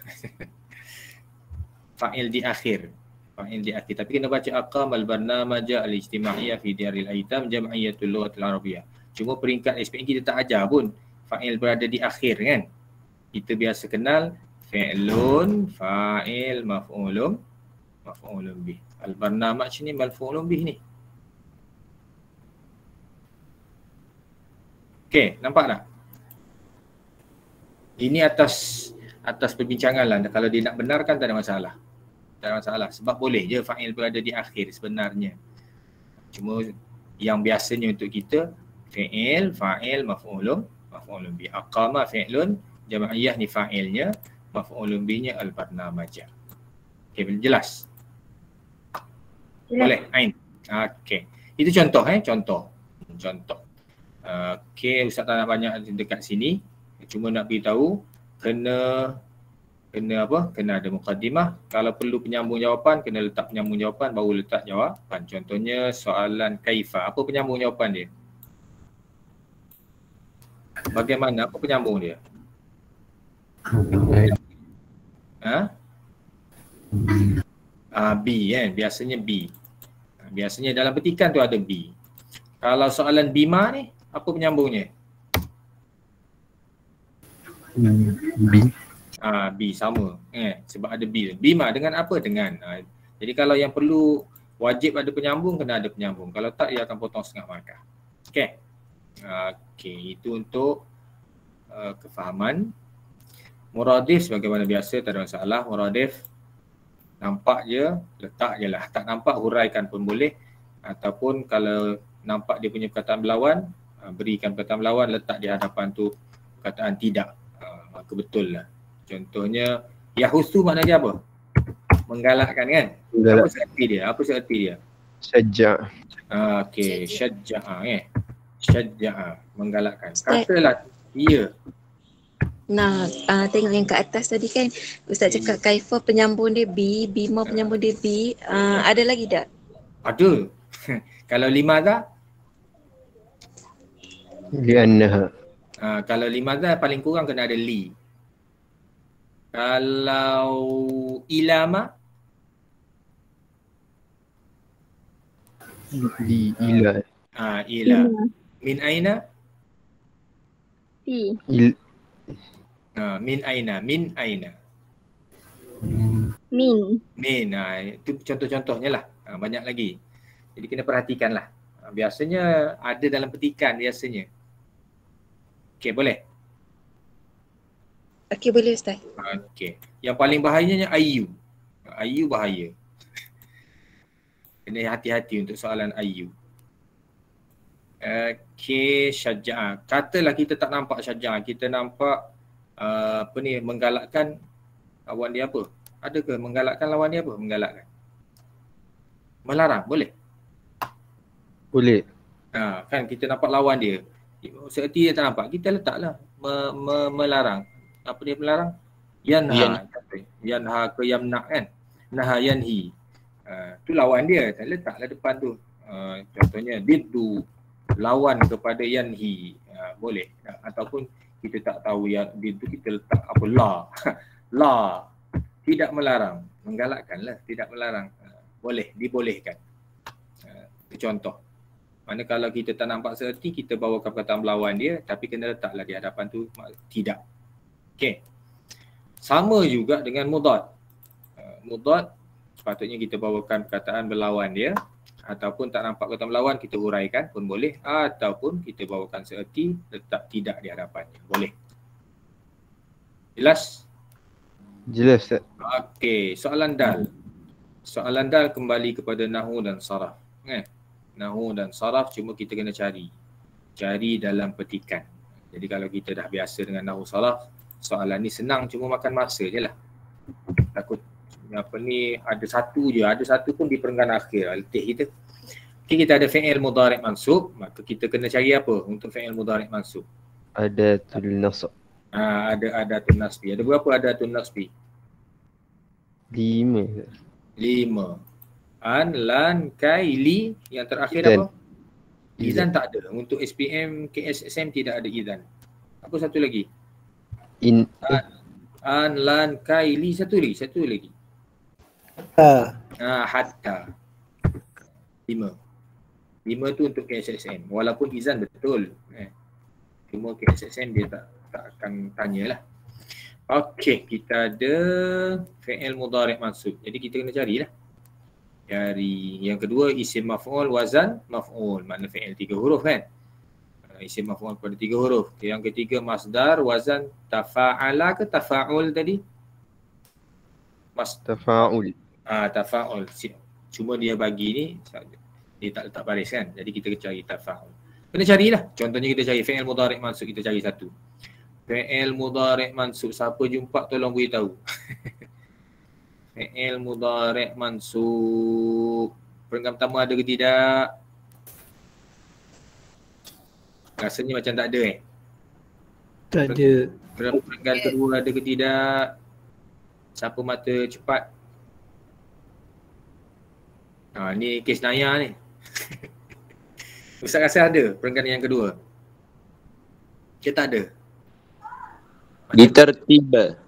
Fa'il di akhir. Tapi kena baca aqama al-barnamaja al-ijtimaiya fi daril aitam jam'iyatul lughatil arabiyyah. Cuma peringkat SPM kita tak ajar pun fa'il berada di akhir kan. Kita biasa kenal fi'lun, fa'il, maf'ulun bih. Al-barnamaj ni maf'ulun bih ni. Okey, nampak tak? Ini atas perbincangan lah. Kalau dia nak benarkan tak ada masalah. Sebab boleh je fa'il berada di akhir sebenarnya. Cuma yang biasanya untuk kita fi'il, fa'il, maf'ulun bih. Aqama fi'lun, jam'iyah ni fa'ilnya, maf'ulun bihnya al-barnamajah. Okey, jelas? Boleh, Ain. Okey. Itu contoh Contoh. Okey, Ustaz tak nak banyak dekat sini. Cuma nak beritahu kena apa? Kena ada muqaddimah. Kalau perlu penyambung jawapan, kena letak penyambung jawapan baru letak jawapan. Contohnya soalan kaifa. Apa penyambung jawapan dia? Bagaimana? Apa penyambung dia? B kan? Biasanya B. Biasanya dalam petikan tu ada B. Kalau soalan bima ni, apa penyambungnya? B sama. Sebab ada B. Bima dengan apa? Dengan. Jadi kalau yang perlu wajib ada penyambung, kena ada penyambung. Kalau tak, dia akan potong setengah markah. Okey. Okey, itu untuk kefahaman. Muradif sebagaimana biasa, tak ada masalah. Muradif nampak je, letak je lah. Tak nampak, huraikan pun boleh. Ataupun kalau nampak dia punya perkataan berlawan, berikan perkataan berlawan, letak di hadapan tu perkataan tidak. Maka betul lah. Contohnya, Yahusu maknanya apa? Menggalakkan kan? Menggalak. Apa seerti dia? Apa seerti dia? Syajja'. Okey, syajja'a syajja'a, menggalakkan. Katalah ya. Nah, tengok yang kat atas tadi kan Ustaz cakap kaifa penyambung dia B, bima penyambung dia B. Ada lagi tak? Ada. Kalau limadha? Li'annaha. Kalau limadha paling kurang kena ada li. Kalau ilama? Li ila. Ila. Min aina? Min aina. Min aina. Min. Itu contoh-contohnya lah. Banyak lagi. Jadi kena perhatikan lah. Biasanya ada dalam petikan biasanya. Okey, boleh? Okey, boleh Ustaz. Okey. Yang paling bahayanya ayu. Ayu bahaya. Kena hati-hati untuk soalan ayu. Okey, syaja'ah. Katalah kita tak nampak syaja'ah. Kita nampak menggalakkan lawan dia apa? Ada ke menggalakkan lawan dia apa? Menggalakkan. Melarang, boleh? Boleh. Kan kita nampak lawan dia. Seerti dia tak nampak, kita letaklah melarang. Apa dia melarang? Yanha. Yanha ke yamna' kan? Naha yanhi. Tu lawan dia, letaklah depan tu. Contohnya diddu, lawan kepada yanhi. Boleh. Ataupun kita tak tahu yang diddu, kita letak apa? La. Tidak melarang. Menggalakkan lah, tidak melarang. Boleh, dibolehkan. Itu contoh. Mana kalau kita tak nampak seerti, kita bawa perkataan melawan dia, tapi kena letaklah di hadapan tu tidak. Okey. Sama juga dengan mudad. Mudad sepatutnya kita bawakan perkataan berlawan dia, ataupun tak nampak kata melawan, kita huraikan pun boleh, ataupun kita bawakan seerti, letak tidak di hadapannya. Boleh. Jelas? Jelas tak? Okey, soalan dal. Soalan dal kembali kepada nahu dan saraf. Nahu dan saraf cuma kita kena cari dalam petikan. Jadi kalau kita dah biasa dengan nahu saraf, soalan ni senang, cuma makan masa je lah. Takut ada satu pun di perenggan akhir, letih kita. Okay, kita ada fi'il mudhari' mansub, maka kita kena cari apa untuk fi'il mudhari' mansub? Adatul nasab. Ada adatul nasbi. Ada berapa adatul nasbi? 5. An, lan, kai, li. Yang terakhir Izan. apa? Izan tak ada. Untuk SPM, KSSM tidak ada izan. Apa satu lagi? An, lan, kai, li. Satu lagi. Hatta. 5 tu untuk KSSM. Walaupun izan betul. Cuma KSSM dia tak akan tanyalah. Okey, kita ada fi'il mudhari' mansub. Jadi kita kena carilah. Yang kedua isim maf'ul, wazan maf'ul, makna fi'il 3 huruf kan. Isim maf'ul pada 3 huruf. Yang ketiga masdar, wazan tafa'ala ke tafa'ul tadi? Tafa'ul. Tafa'ul. Cuma dia bagi ni dia tak letak baris kan. Jadi kita cari tafa'ul. Kena carilah. Contohnya kita cari fi'il mudhari' mansub, kita cari satu. Fi'il mudhari' mansub, siapa jumpa tolong beritahu. Fi'il mudhari' mansub. Perenggan pertama ada ke tidak? Rasanya macam tak ada Tak ada. Perenggan kedua ada ke tidak? Siapa mata cepat? Ni kes Naya ni. Ustaz rasa ada perenggan yang kedua? Dia tak ada. Ditertiba.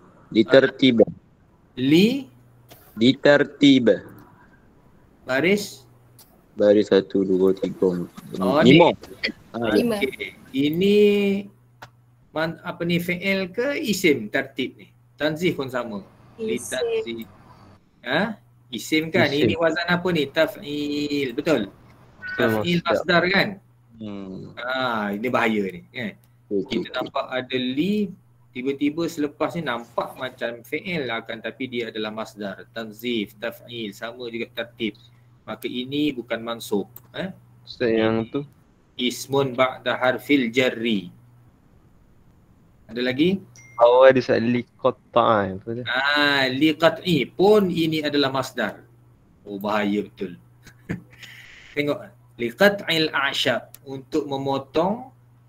Ditertiba. Baris 1, 2, 3, 5. Okay. Ini apa ni, fi'il ke isim tertib ni? Tanzih pun sama. Isim. Isim kan? Isim. Ini wazan apa ni? Taf'il. Betul. Taf'il masdar kan? Ini bahaya ni kan? Kita nampak ada li, tiba-tiba selepas ni nampak macam fi'il akan, tapi dia adalah masdar. Tanzif, taf'il, sama juga tertib. Maka ini bukan mansub. Ustaz yang tu? Ismun ba'da harfil jarri. Ada lagi? Awal ada soal liqat'a apa tu? Liqat'i pun ini adalah masdar. Oh bahaya betul. Tengok, liqat'il a'syab, untuk memotong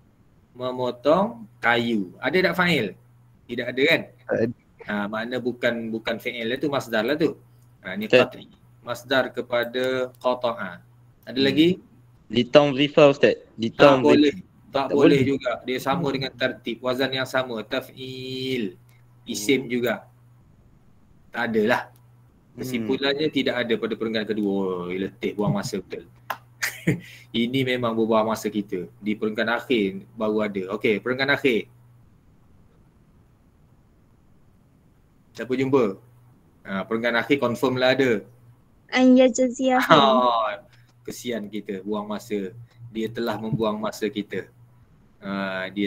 kayu. Ada tak fa'il? Tidak ada kan? Makna bukan fi'il lah tu, masdar lah tu. Ni qat'i. Masdar kepada qata'a. Ada lagi? Litanzifa Ustaz. Tak boleh juga. Dia sama dengan tertib, wazan yang sama, taf'il. Isim juga. Tak adalah. Kesimpulannya tidak ada pada perenggan kedua. Letih, buang masa betul. Ini memang berbuang masa kita. Di perenggan akhir baru ada. Okey, perenggan akhir. Siapa jumpa? Perenggan akhir confirm lah ada. An yajziyahum. Kesian kita, buang masa. Dia telah membuang masa kita. Dia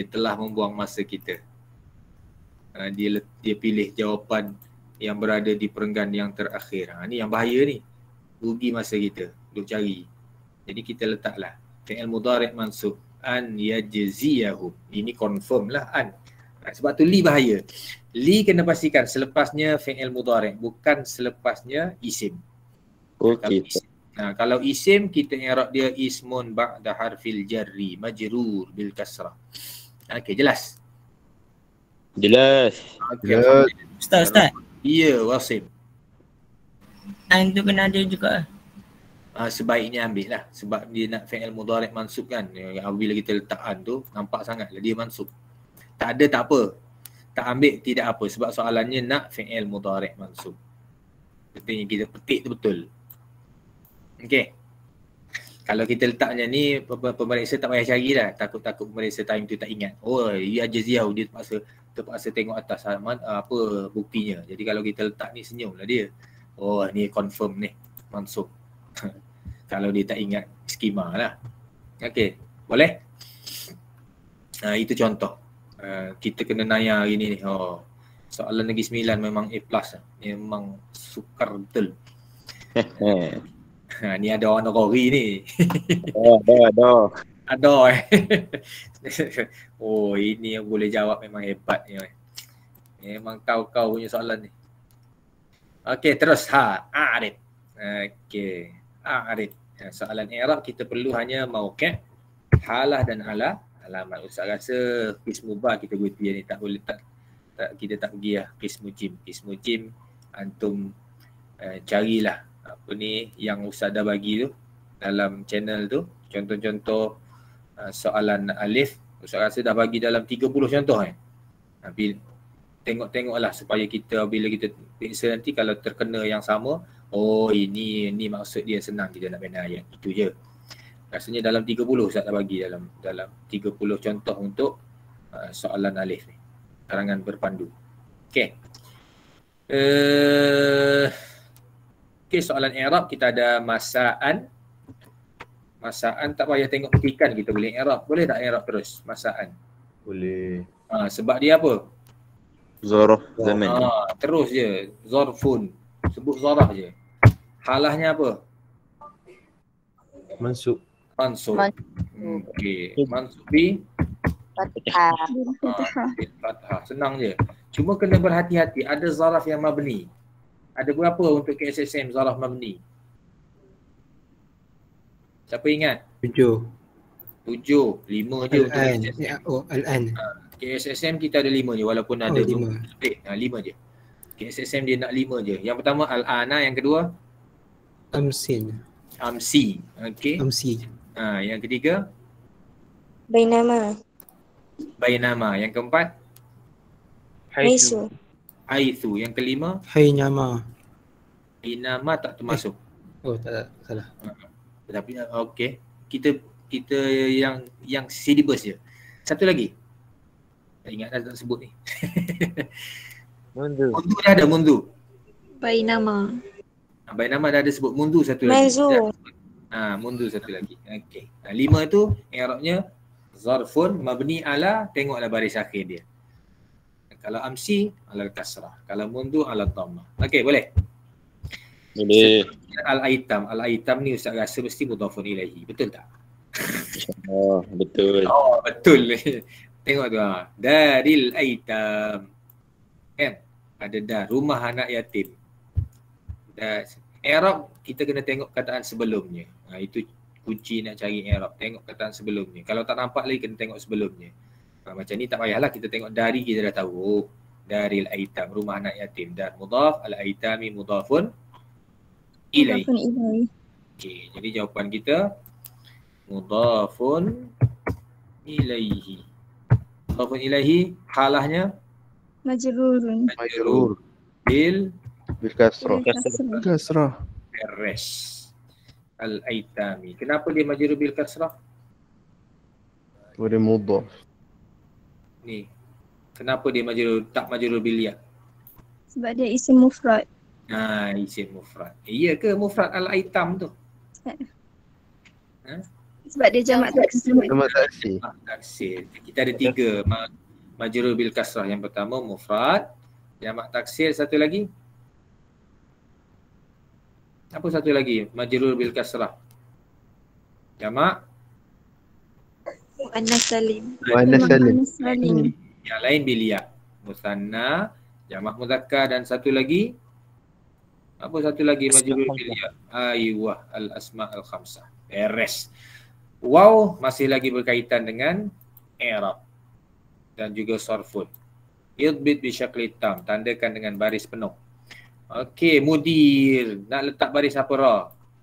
pilih jawapan yang berada di perenggan yang terakhir. Ni yang bahaya ni. Rugi masa kita duk cari. Jadi kita letaklah fi'il mudhari' mansub an yajziyahum. Ini confirm lah an. Sebab tu li bahaya. Li kena pastikan selepasnya fi'il mudhari', bukan selepasnya isim. Okey. Kalau isim kita i'rab dia ismun ba'da harfil jarri majrur bil kasrah. Okey, jelas. Okay, Ustaz. Ya, Wasim. An tu kena ada juga. Sebaiknya ambil lah. Sebab dia nak fi'il mudhari' mansub kan. Bila kita letak an tu, nampak sangat lah dia mansub. Tak ada tak apa. Tak ambil tidak apa. Sebab soalannya nak fi'il mudhari' mansub. Pentingnya kita petik tu betul. Okey. Kalau kita letaknya ni, pemeriksa tak payah cari lah. Takut pemeriksa time tu tak ingat. Oh, ya jaziyahu, dia terpaksa tengok atas apa buktinya. Jadi kalau kita letak ni, senyum lah dia. Oh, ni confirm ni, mansub. Kalau dia tak ingat skema lah. Okey, boleh? Itu contoh. Kita kena naya hari ni. Soalan Negeri Sembilan memang A+. Memang sukar betul. Ni ada orang Nagori ni. Ada. Oh, ini yang boleh jawab memang hebat ni. Memang kau punya soalan ni. Okey, terus a'rif. Okey, a'rif. Soalan i'rab kita perlu hanya mauqi', halah dan alamat. Ustaz rasa qismu ba kita guna ni tak boleh kita tak pergi lah qismu jim. Antum carilah apa ni yang Ustaz dah bagi tu dalam channel tu, contoh-contoh soalan alif. Ustaz rasa dah bagi dalam 30 contoh Tapi tengoklah supaya kita bila kita periksa nanti kalau terkena yang sama, oh ini maksud dia, senang kita nak bina ayat. Itu je. Rasanya dalam 30 Ustaz dah bagi dalam 30 contoh untuk soalan alif ni. Karangan berpandu. Okey. Okey, soalan i'rab kita ada masa'an. Masa'an tak payah tengok petikan kita boleh i'rab. Boleh tak i'rab terus masa'an? Boleh. Sebab dia apa? Zarf zaman. Terus je. Zarfun. Sebut zarah je. Halahnya apa? Mansub. Okey. Mansub bi fathah. Senang je. Cuma kena berhati-hati. Ada zaraf yang mabni. Ada berapa untuk KSSM zaraf mabni? Siapa ingat? 7. 5 je untuk KSSM. Al-an. KSSM kita ada 5 je walaupun ada 5 je. KSSM dia nak 5 je. Yang pertama al-ana, yang kedua amsi. Okey. Amsi. Yang ketiga Bainama. Yang keempat Haisu. Yang kelima Hainama tak termasuk. Tak salah. Tapi okey, kita yang syllabus je. Satu lagi. Tak ingat dah tak sebut ni. Mundu dah ada mundu. Bainama dah ada sebut. Mundu satu lagi. Mundu satu lagi. Okey. 5 tu i'rabnya zarfun mabni ala, tengoklah baris akhir dia. Kalau amsi ala kasrah, kalau mundu ala dhammah. Okey, boleh? Boleh. Al-aitam ni Ustaz rasa mesti mudhafun ilaihi. Betul tak? Betul. Betul. Tengok tu Daril aitam. Kan? Ada dar. Rumah anak yatim. I'rab kita kena tengok kataan sebelumnya. Itu kunci nak cari i'rab. Tengok kataan sebelumnya. Kalau tak nampak lagi kena tengok sebelumnya. Macam ni tak payahlah kita tengok dari, kita dah tahu. Oh, daril aitam, rumah anak yatim. Dar mudhaf, al-aitami mudhafun ilaihi. Okey, jadi jawapan kita mudhafun ilaihi. Mudhafun ilaihi halahnya Majrurun. Majrur. bil Kasrah. Kasrah. beres. Al-aitami. Kenapa dia majrur bil kasrah? Boleh mudhaf. Ni. Kenapa dia tak majrur bil ya? Sebab dia isim mufrad. Isim mufrad. Iya ke mufrad al-aitam tu? Sebab dia jamak taksir. Jamak taksir. Taksir. Kita ada 3 majrur bil kasrah. Yang pertama mufrad, jamak taksir, satu lagi. Apa satu lagi? Majrur bil kasrah. Jamak Muannas salim. Muannas salim. Yang lain bil ya. Musanna, jamak muzakkar, dan satu lagi. Apa satu lagi majrur bil ya? Aywah, al-asma al-khamsah. Beres. Waw masih lagi berkaitan dengan i'rab dan juga sarfun. Idbit bi syakli tam, tandakan dengan baris penuh. Okey, mudir. Nak letak baris apa Ra?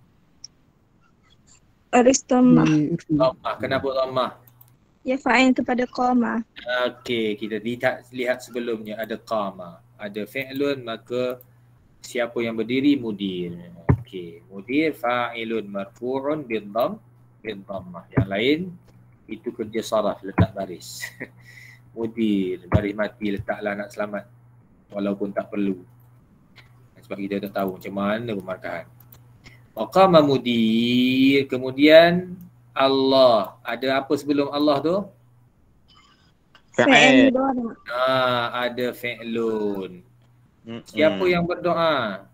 Baris dhammah. Dhammah. Kenapa dhammah? Ya fa'il kepada qama. Okey, kita lihat sebelumnya ada qama, ada fi'lun, maka siapa yang berdiri? Mudir. Okey, mudir fa'ilun marfu'un bid-dhammah. Yang lain itu kerja saraf, letak baris. Mudir, baris mati, letaklah nak selamat walaupun tak perlu. Sebab kita tak tahu macam mana pemarkahan. Waqama mudir, kemudian Allah. Ada apa sebelum Allah tu? Fa'il. Ada fi'lun. Siapa yang berdoa?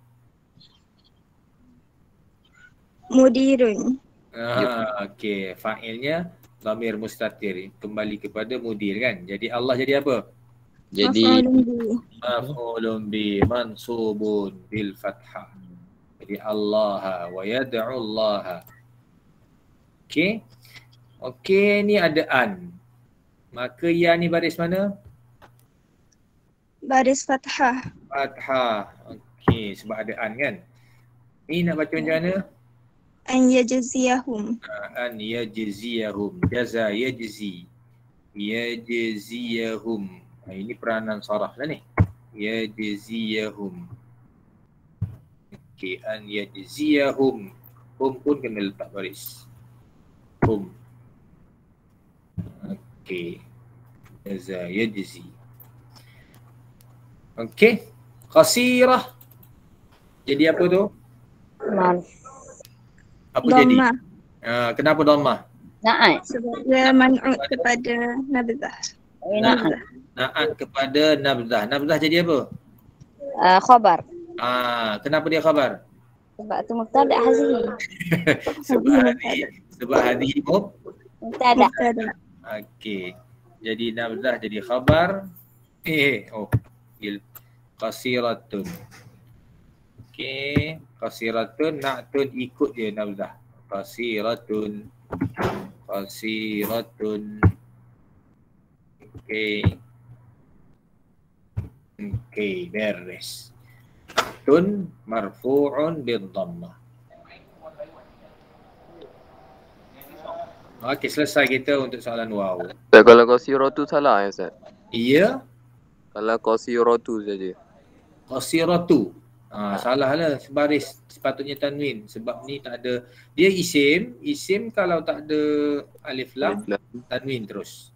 Mudirun. Okey, fa'ilnya dhamir mustatir, kembali kepada mudir kan. Jadi Allah jadi apa? Jadi maf'ulun bi mansubun bil fathah. Jadi Allah wa yad'u Allah. Okey. Okey, ni ada an. Maka ya ni baris mana? Baris fathah. Fathah. Okey, sebab ada an kan. Ni nak baca macam mana? An yajziyahum. An yajziyahum. Jaza yajzi. Yajziyahum. Ini peranan saraf lah ni. Yajziyahum. Okey, an yajziyahum. Hum pun kena letak baris. Hum. Okey. Jaza yajzi. Okey. Qasirah. Jadi apa tu? Apa jadi? Kenapa dhammah? Na'at. Sebab dia man'ut kepada nabzah. Na'at kepada nabzah. Nabzah jadi apa? Khabar. Kenapa dia khabar? Sebab tu mubtada hazihi. Sebab hadhihi mubtada. Okey. Jadi nabzah jadi khabar. Qasiratun. Okey, qasiratun, na'tun ikut je nabzah. Qasiratun. Okey, beres. Tun marfu'un bid-dhammah. Okey, selesai kita untuk soalan waw. Kalau qasiratu salah ya Ustaz? Iya. Kalau qasiratu saja. Qasiratu. Salah lah, sebaris sepatutnya tanwin. Sebab ni tak ada, dia isim. Isim kalau tak ada alif lam, tanwin terus.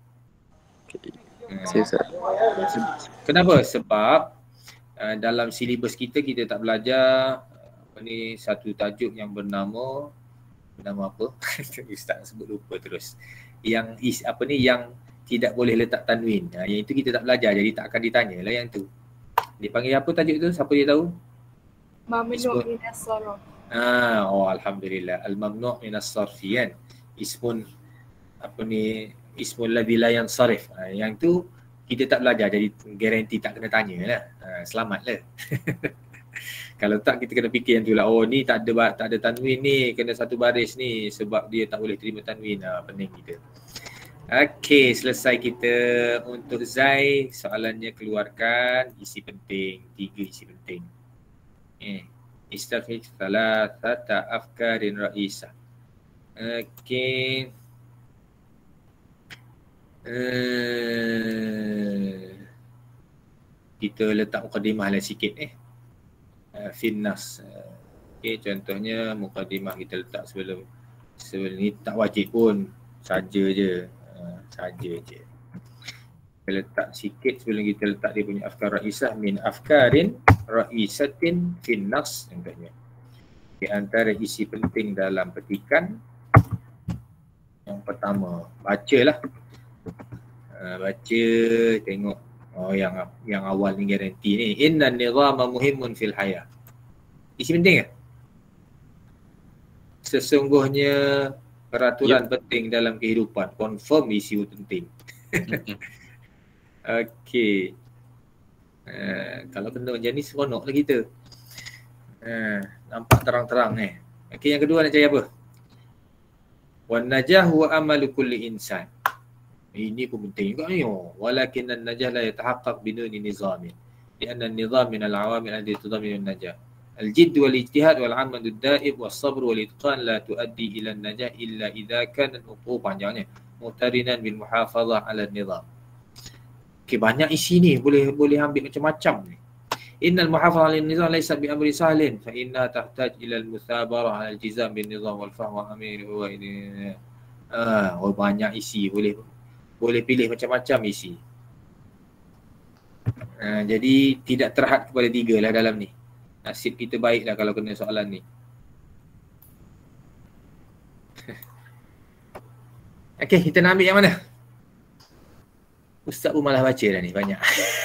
Kenapa? Sebab dalam silibus kita tak belajar satu tajuk yang bernama apa? Ustaz sebut lupa terus. Yang yang tidak boleh letak tanwin. Yang itu kita tak belajar, jadi tak akan ditanya lah yang tu. Dipanggil apa tajuk tu? Siapa dia tahu? Mamnu' minas sarf. Alhamdulillah. Al-mamnu' minas sarfi kan. Ismun ismun ladzi la yansarif. Yang tu kita tak belajar jadi garanti tak kena tanya lah. Selamat lah. Kalau tak kita kena fikir yang tu lah. Oh ni tak ada tanwin ni, kena satu baris ni sebab dia tak boleh terima tanwin. Pening kita. Okey, selesai kita untuk Zai. Soalannya keluarkan isi penting. 3 isi penting. Istafid thalathata afkarin ra'isah. Okey. Kita letak mukadimah lah sikit Finnas. Okey, contohnya mukadimah kita letak sebelum ni, tak wajib pun, saja je. Kita letak sikit sebelum kita letak dia punya afkar ra'isah, min afkarin ra'isatin finnas contohnya. Di antara isi penting dalam petikan, yang pertama, bacalah. Baca, tengok. Yang awal ni garanti ni. Inna nizama muhimun fil hayah. Isi penting ke? Sesungguhnya peraturan penting dalam kehidupan. Confirm isi penting. Okey. Kalau kena macam ni seronok lah kita. Nampak terang-terang Okey, yang kedua nak cari apa? Wan najah wa amalu kulli insan. Ini pun penting juga ni. Walakin an-najah la yatahaqqaq biduni nizamin. Lianna an-nizam min al-awamil allati tudaminu an-najah. Al-jidd wal-ijtihad wal-'amal ad-da'ib was-sabr wal-itqan la tuaddi ila an-najah illa idza kana panjangnya muqtarinan bil muhafazah 'ala an-nizam. Okey, banyak isi ni, boleh ambil macam-macam ni. Innal muhafazah 'ala an-nizam laysa bi amri sahlin fa inna tahtaj ila al-muthabarah 'ala al-jizam bin nizam wal-fahm wa amir huwa ini. Banyak isi, boleh pilih macam-macam isi. Jadi tidak terhad kepada 3 lah dalam ni. Nasib kita baik lah kalau kena soalan ni. Okey, kita nak ambil yang mana? Ustaz pun malah baca dah ni banyak.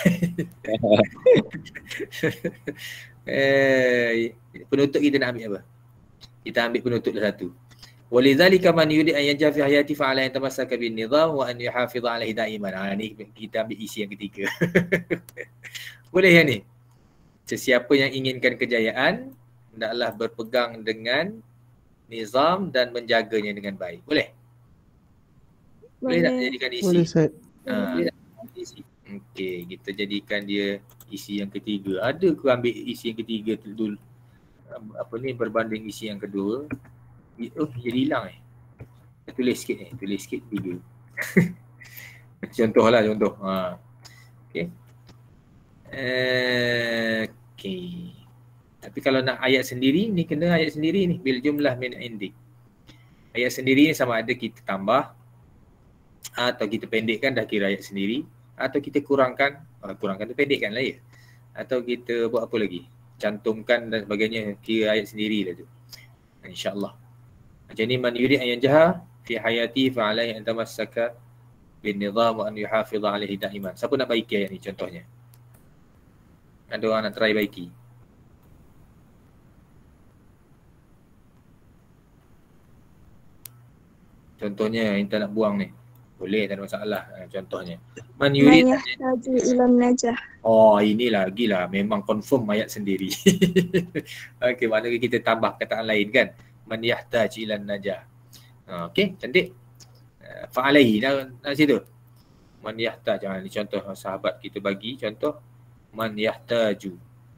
Penutup kita nak ambil apa? Kita ambil penutup dah satu. Walidzalika man yurid an yanjah fi hayati fa alaihi tamassaka bin nizam wa an yuhafiz alaihi da'iman. Ni kita ambil isi yang ketiga. Boleh ya ni? Sesiapa yang inginkan kejayaan hendaklah berpegang dengan nizam dan menjaganya dengan baik. Boleh? Boleh tak jadikan isi? Boleh, Ustaz. Okey, kita jadikan dia isi yang ketiga. Ada ke ambil isi yang ketiga tu berbanding isi yang kedua? Jadi hilang Tulis sikit tulis sikit 3. Contoh. Okey. Okey. Tapi kalau nak ayat sendiri ni, kena ayat sendiri ni bil jumlah min indik. Ayat sendiri ni sama ada kita tambah atau kita pendekkan, dah kira ayat sendiri, atau kita kurangkan tu pendekkan lah ya. Atau kita buat apa lagi? Cantumkan dan sebagainya, kira ayat sendiri lah tu. InsyaAllah. Macam ni, man yurid an yanjaha fi hayati fa alaihi an tamassaka bin nizam wa an yuhafiz alaihi da'iman. Siapa nak baiki ayat ni contohnya? Ada orang nak try baiki? Contohnya Intan nak buang ni. Boleh, tak ada masalah. Contohnya man yurid yahtaju ila najah. Ini lagi lah, memang confirm ayat sendiri. Okey, maknanya kita tambah kataan lain kan. Man yahtaj ila najah. Okey, cantik. Fa'alaihi dah situ. Man yahtaj. Ni contoh sahabat kita bagi contoh. Man yahtaju.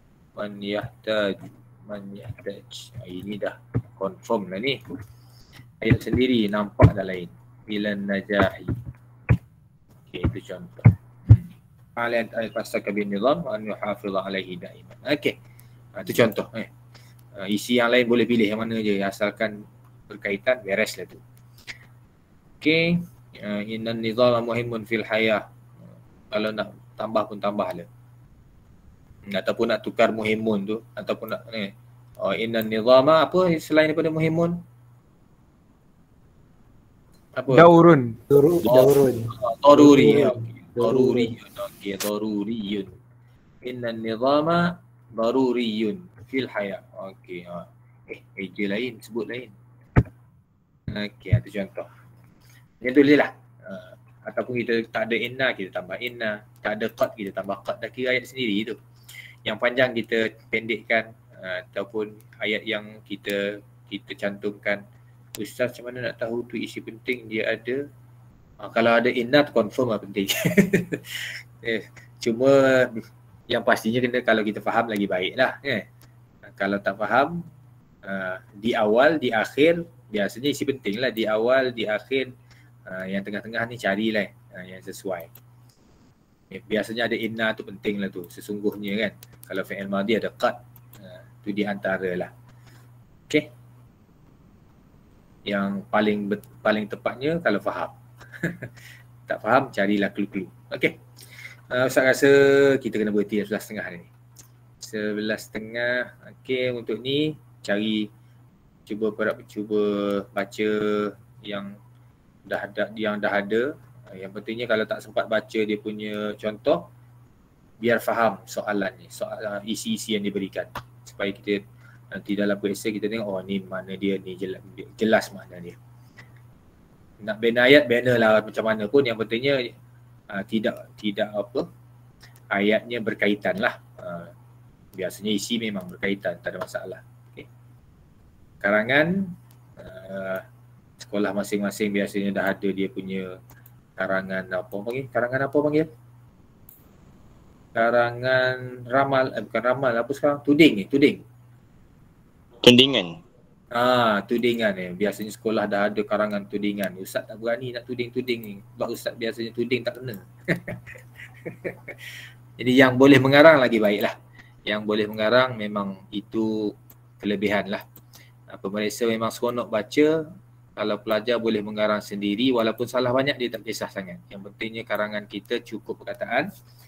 Ini dah confirm lah ni. Ayat sendiri nampak dah lain. Ila najahi. Okey, itu contoh. Fa'alaihi al-fasaka bin nizam wa an yuhafiz alaihi da'iman. Okey. Itu contoh. Isi yang lain boleh pilih yang mana je, asalkan berkaitan, beres lah tu. Okey. Innan nizama muhimun fil hayah. Kalau nak tambah pun tambah lah. Ataupun nak tukar muhimun tu, ataupun nak innan nizama apa selain daripada muhimun? Apa? Daurun. Daruri. Okey, daruriyun. Innan nizama daruriyun fil hayat. Okey. Eja lain, sebut lain. Okey, itu contoh. Yang tulis lah. Ataupun kita tak ada inna, kita tambah inna. Tak ada qad, kita tambah qad. Dah kira ayat sendiri tu. Yang panjang kita pendekkan, ataupun ayat yang kita cantumkan. Ustaz macam mana nak tahu tu isi penting dia ada? Kalau ada inna tu confirm lah penting. Cuma yang pastinya kena kalau kita faham lagi baik lah. Kalau tak faham, di awal, di akhir, biasanya isi penting lah. Di awal, di akhir, yang tengah-tengah ni carilah yang sesuai. Biasanya ada inna tu penting lah tu, sesungguhnya kan. Kalau fi'il madhi ada qad, tu di antara lah. Okay. Yang paling tepatnya kalau faham. Tak faham, carilah clue-clue. Okay. Ustaz rasa kita kena berhenti 11.30 ni. 11.30. Okay, untuk ni cuba baca yang dah ada. Yang pentingnya kalau tak sempat baca dia punya contoh, biar faham soalan ni, isi-isi yang diberikan. Supaya kita nanti dalam kuesia kita tengok, oh ni mana dia, ni jelas makna dia. Nak bina ayat, bina lah macam mana pun, yang pentingnya tidak apa, ayatnya berkaitan lah. Biasanya isi memang berkaitan, tak ada masalah. Okay. Karangan, sekolah masing-masing biasanya dah ada dia punya karangan apa panggil? Karangan apa panggil? Karangan ramal, bukan ramal, apa sekarang? Tuding. Tudingan. Tudingan ni. Biasanya sekolah dah ada karangan tudingan. Ustaz tak berani nak tuding-tuding ni. Sebab Ustaz biasanya tuding tak kena. Jadi yang boleh mengarang lagi baiklah. Yang boleh mengarang memang itu kelebihan lah. Pemeriksa memang seronok baca. Kalau pelajar boleh mengarang sendiri, walaupun salah banyak dia tak kisah sangat. Yang pentingnya karangan kita cukup perkataan.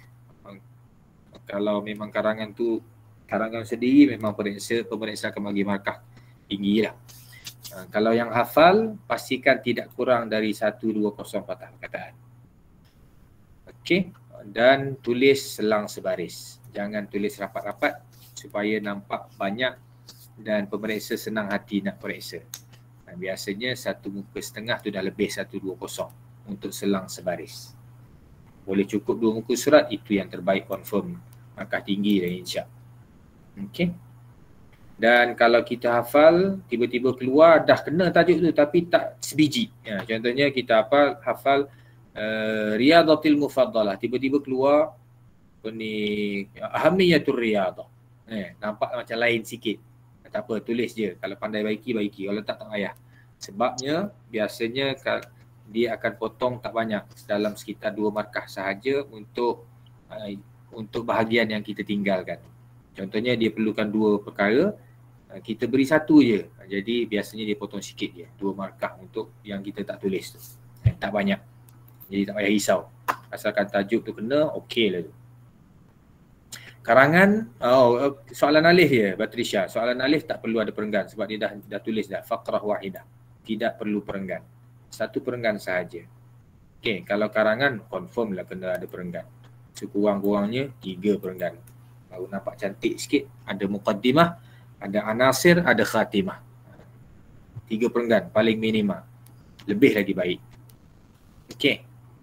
Kalau memang karangan sendiri, memang pemeriksa akan bagi markah tinggi lah. Kalau yang hafal, pastikan tidak kurang dari 1-2 patah perkataan. Okey. Dan tulis selang sebaris. Jangan tulis rapat-rapat supaya nampak banyak dan pemeriksa senang hati nak periksa. Biasanya 1 muka setengah tu dah lebih 120 untuk selang sebaris. Boleh cukup 2 muka surat, itu yang terbaik, confirm markah tinggi dan insya. Okey. Dan kalau kita hafal, tiba-tiba keluar dah kena tajuk tu tapi tak sebiji. Contohnya kita hafal Riyadatil Mufaddalah, tiba-tiba keluar ni Ahamiyatul Riyadah. Nampak macam lain sikit. Tak apa, tulis je. Kalau pandai baiki. Kalau tak payah. Sebabnya biasanya dia akan potong tak banyak, dalam sekitar 2 markah sahaja untuk bahagian yang kita tinggalkan. Contohnya dia perlukan 2 perkara, kita beri 1 je. Jadi biasanya dia potong sikit je, 2 markah untuk yang kita tak tulis tu. Tak banyak. Jadi tak payah risau. Asalkan tajuk tu kena, okey lah tu. Karangan, soalan alif je, Batrisha. Soalan alif tak perlu ada perenggan sebab dia dah tulis dah, faqrah wahidah. Tidak perlu perenggan. 1 perenggan sahaja. Okey, kalau karangan confirm lah kena ada perenggan. Sekurang-kurangnya 3 perenggan. Baru nampak cantik sikit. Ada muqaddimah, ada anasir, ada khatimah. 3 perenggan paling minima. Lebih lagi baik. Okey.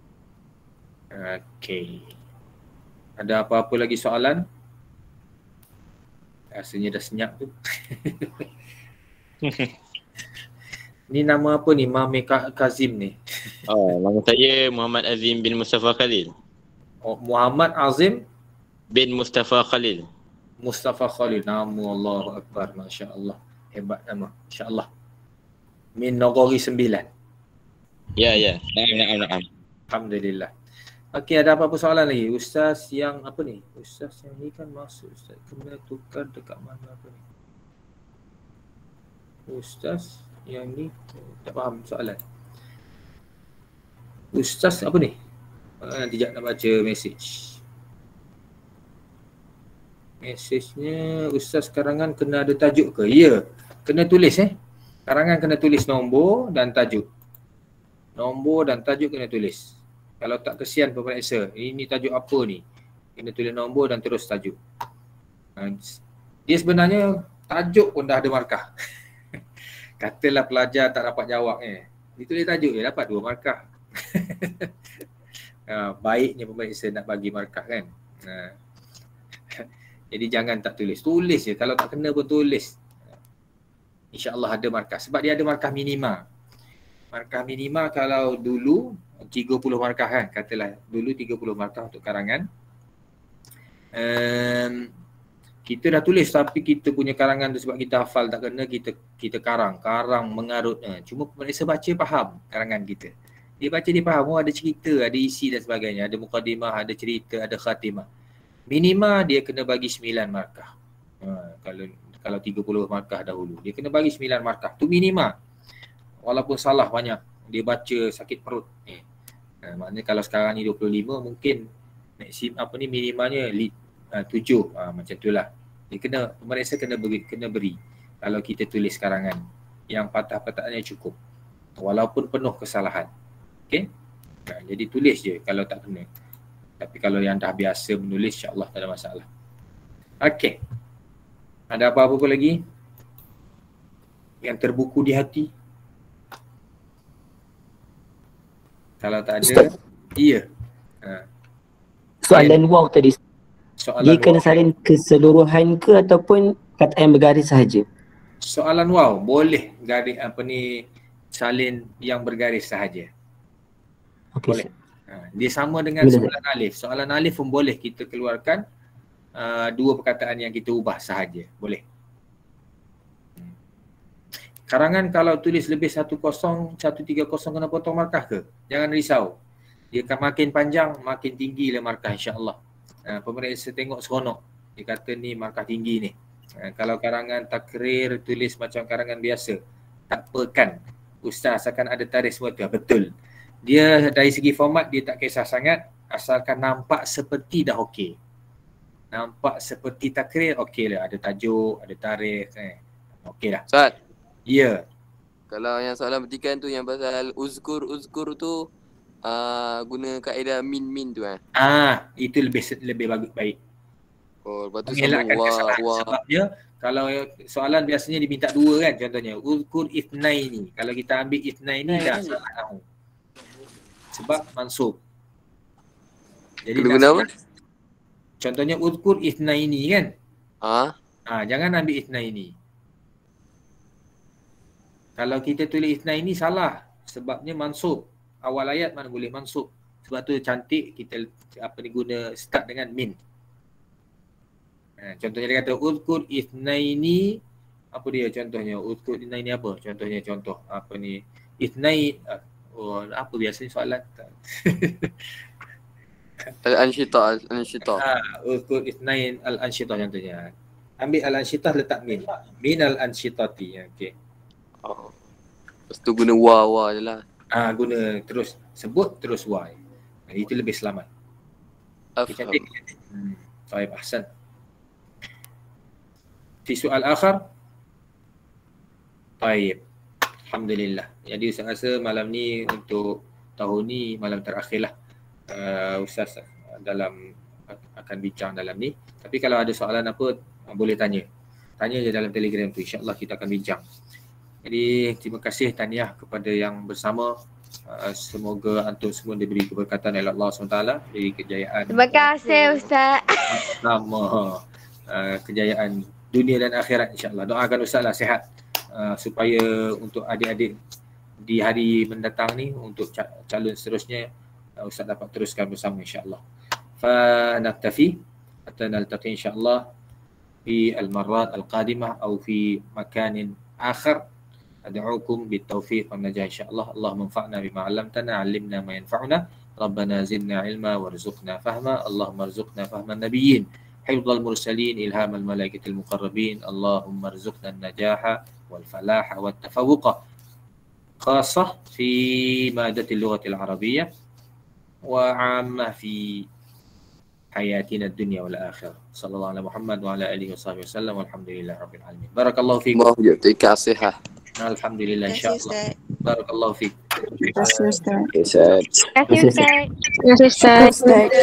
Ada apa-apa lagi soalan? Rasanya dah senyap tu. Ni nama apa ni? Mame Kazim ni. Nama saya Muhammad Azim bin Mustafa Khalil. Muhammad Azim bin Mustafa Khalil. Mustafa Khalil. Nama Allahu Akbar. Masya Allah. Hebat nama. Insya Allah. Min Nagari 9. Ya. Naam. Alhamdulillah. Okey, ada apa-apa soalan lagi? Ustaz yang apa ni? Ustaz yang ni kan masuk. Ustaz kena tukar dekat mana apa ni? Ustaz yang ni tak faham soalan. Ustaz apa ni? Nanti sekejap nak baca message. Mesejnya, Ustaz karangan kena ada tajuk ke? Ya, kena tulis Karangan kena tulis nombor dan tajuk. Nombor dan tajuk kena tulis. Kalau tak kesian pemeriksa, ini tajuk apa ni? Kena tulis nombor dan terus tajuk. Dia sebenarnya tajuk pun dah ada markah. Katalah pelajar tak dapat jawab dia tulis tajuk dia dapat 2 markah. baiknya pemeriksa nak bagi markah kan. Jadi jangan tak tulis. Tulis je. Kalau tak kena pun tulis. InsyaAllah ada markah. Sebab dia ada markah minima. Markah minima kalau dulu 30 markah kan. Katalah dulu 30 markah untuk karangan. Kita dah tulis tapi kita punya karangan tu sebab kita hafal tak kena, kita karang mengarut. Cuma pemeriksa baca faham karangan kita. Dia baca dia faham, ada cerita, ada isi dan sebagainya, ada mukadimah, ada cerita, ada khatimah. Minima dia kena bagi 9 markah. Kalau 30 markah dahulu, dia kena bagi 9 markah. Tu minima. Walaupun salah banyak, dia baca sakit perut. Maknanya kalau sekarang ni 25 mungkin minimanya 7. Macam itulah. Dia kena, pemeriksa kena beri kalau kita tulis karangan yang patah-patahnya cukup. Walaupun penuh kesalahan. Okey? Jadi tulis je kalau tak kena. Tapi kalau yang dah biasa menulis, insya-Allah tak ada masalah. Okey. Ada apa-apa lagi? Yang terbuku di hati? Kalau tak ada, Ustaz. Iya. Soalan wow tadi. Dia kena salin keseluruhan ke ataupun kata yang bergaris sahaja? Soalan wow, boleh garis salin yang bergaris sahaja. Okay, boleh. Dia sama dengan soalan alif. Soalan alif pun boleh kita keluarkan dua perkataan yang kita ubah sahaja. Boleh. Karangan kalau tulis lebih 130 kena potong markah ke? Jangan risau. Dia akan makin panjang, makin tinggi lah markah insya-Allah. Pemeriksa tengok seronok. Dia kata ni markah tinggi ni. Kalau karangan takrir tulis macam karangan biasa, tak apakan. Ustaz akan ada tarikh semua tu. Betul. Dia dari segi format dia tak kisah sangat, asalkan nampak seperti dah okey. Nampak seperti takrir, okey lah. Ada tajuk, ada tarikh, okey lah. Ustaz. Ya. Kalau yang soalan petikan tu yang pasal uzkur tu guna kaedah min tu itu lebih baik. Oh, lepas tu sambung wa. Sebabnya kalau soalan biasanya diminta dua kan, contohnya uzkur ithnaini. Kalau kita ambil ithnaini dah salah tahu. Sebab mansub. Jadi guna apa? Contohnya uzkur ithnaini kan? Jangan ambil ithnaini. Kalau kita tulis ithnaini salah sebabnya mansub. Awal ayat mana boleh mansub. Sebab tu cantik kita guna start dengan min. Contohnya dia kata uzkur ithnaini, apa dia contohnya? Uzkur ithnaini apa? Contohnya ithnai apa biasanya soalan? Al-anshitah. Uzkur ithnain al-anshitah contohnya. Ambil al-anshitah letak min. Min al-anshitati. Okey. Lepas tu guna wa je lah. Guna terus sebut terus wa. Itu lebih selamat. Cantik. Baik, ahsan. Fi soal akhar. Baik. Alhamdulillah. Jadi Ustaz rasa malam ni untuk tahun ni malam terakhir lah. Ustaz akan bincang dalam ni. Tapi kalau ada soalan apa boleh tanya. Tanya je dalam Telegram tu. InsyaAllah kita akan bincang. Jadi terima kasih tahniah kepada yang bersama. Semoga antum semua diberi keberkatan oleh Allah SWT, diberi kejayaan. Terima kasih Ustaz. Sama kejayaan dunia dan akhirat insya-Allah. Doakan Ustaz lah sihat supaya untuk adik-adik di hari mendatang ni untuk calon seterusnya Ustaz dapat teruskan bersama insya-Allah. Fa naktafi hatta naltaqi insya-Allah fi al-marrat al-qadimah atau fi makanin akhar. أدعوكم بالتوفيق والنجاح إن شاء الله. اللهم انفعنا بما علمتنا، علمنا ما ينفعنا، ربنا زدنا علما وارزقنا فهما، اللهم ارزقنا فهم النبيين، حفظ المرسلين، إلهام الملائكة المقربين، اللهم ارزقنا النجاح والفلاح والتفوق خاصة في مادة اللغة العربية وعامة في حياتنا الدنيا والآخرة. صلى الله على محمد وعلى آله وصحبه وسلم والحمد لله رب العالمين. بارك الله فيكم. الله يعطيك الصحة. Alhamdulillah insya-Allah. Barakallahu fiik. Terima kasih Ustaz. Terima kasih Ustaz.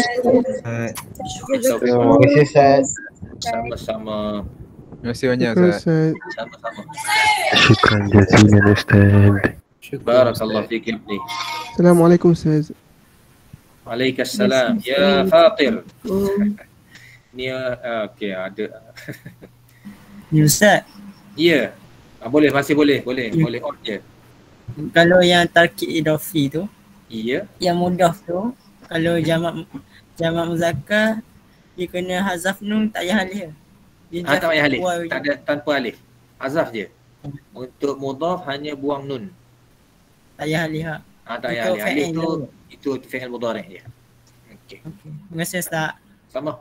Terima kasih Ustaz. Sama-sama. Terima kasih banyak Ustaz. Sama-sama. Syukran jazilan Ustaz. Barakallahu fiik. Assalamualaikum Ustaz. Waalaikumsalam. Ya Fatir. Ni okey ada. Ya Ustaz. Ya. Boleh, masih boleh. Boleh on je. Kalau yang tarkib idafi tu, Ya. yang mudaf tu, kalau jamak muzakkar dia kena hazaf nun tak payah alif. Tak payah alif. Tak ada tanpa alif. Hazaf je. Untuk mudhaf hanya buang nun. Tak payah alif. Tak payah alif. Alif tu itu fi'il mudhari' je. Okey. Terima kasih Ustaz. Sama.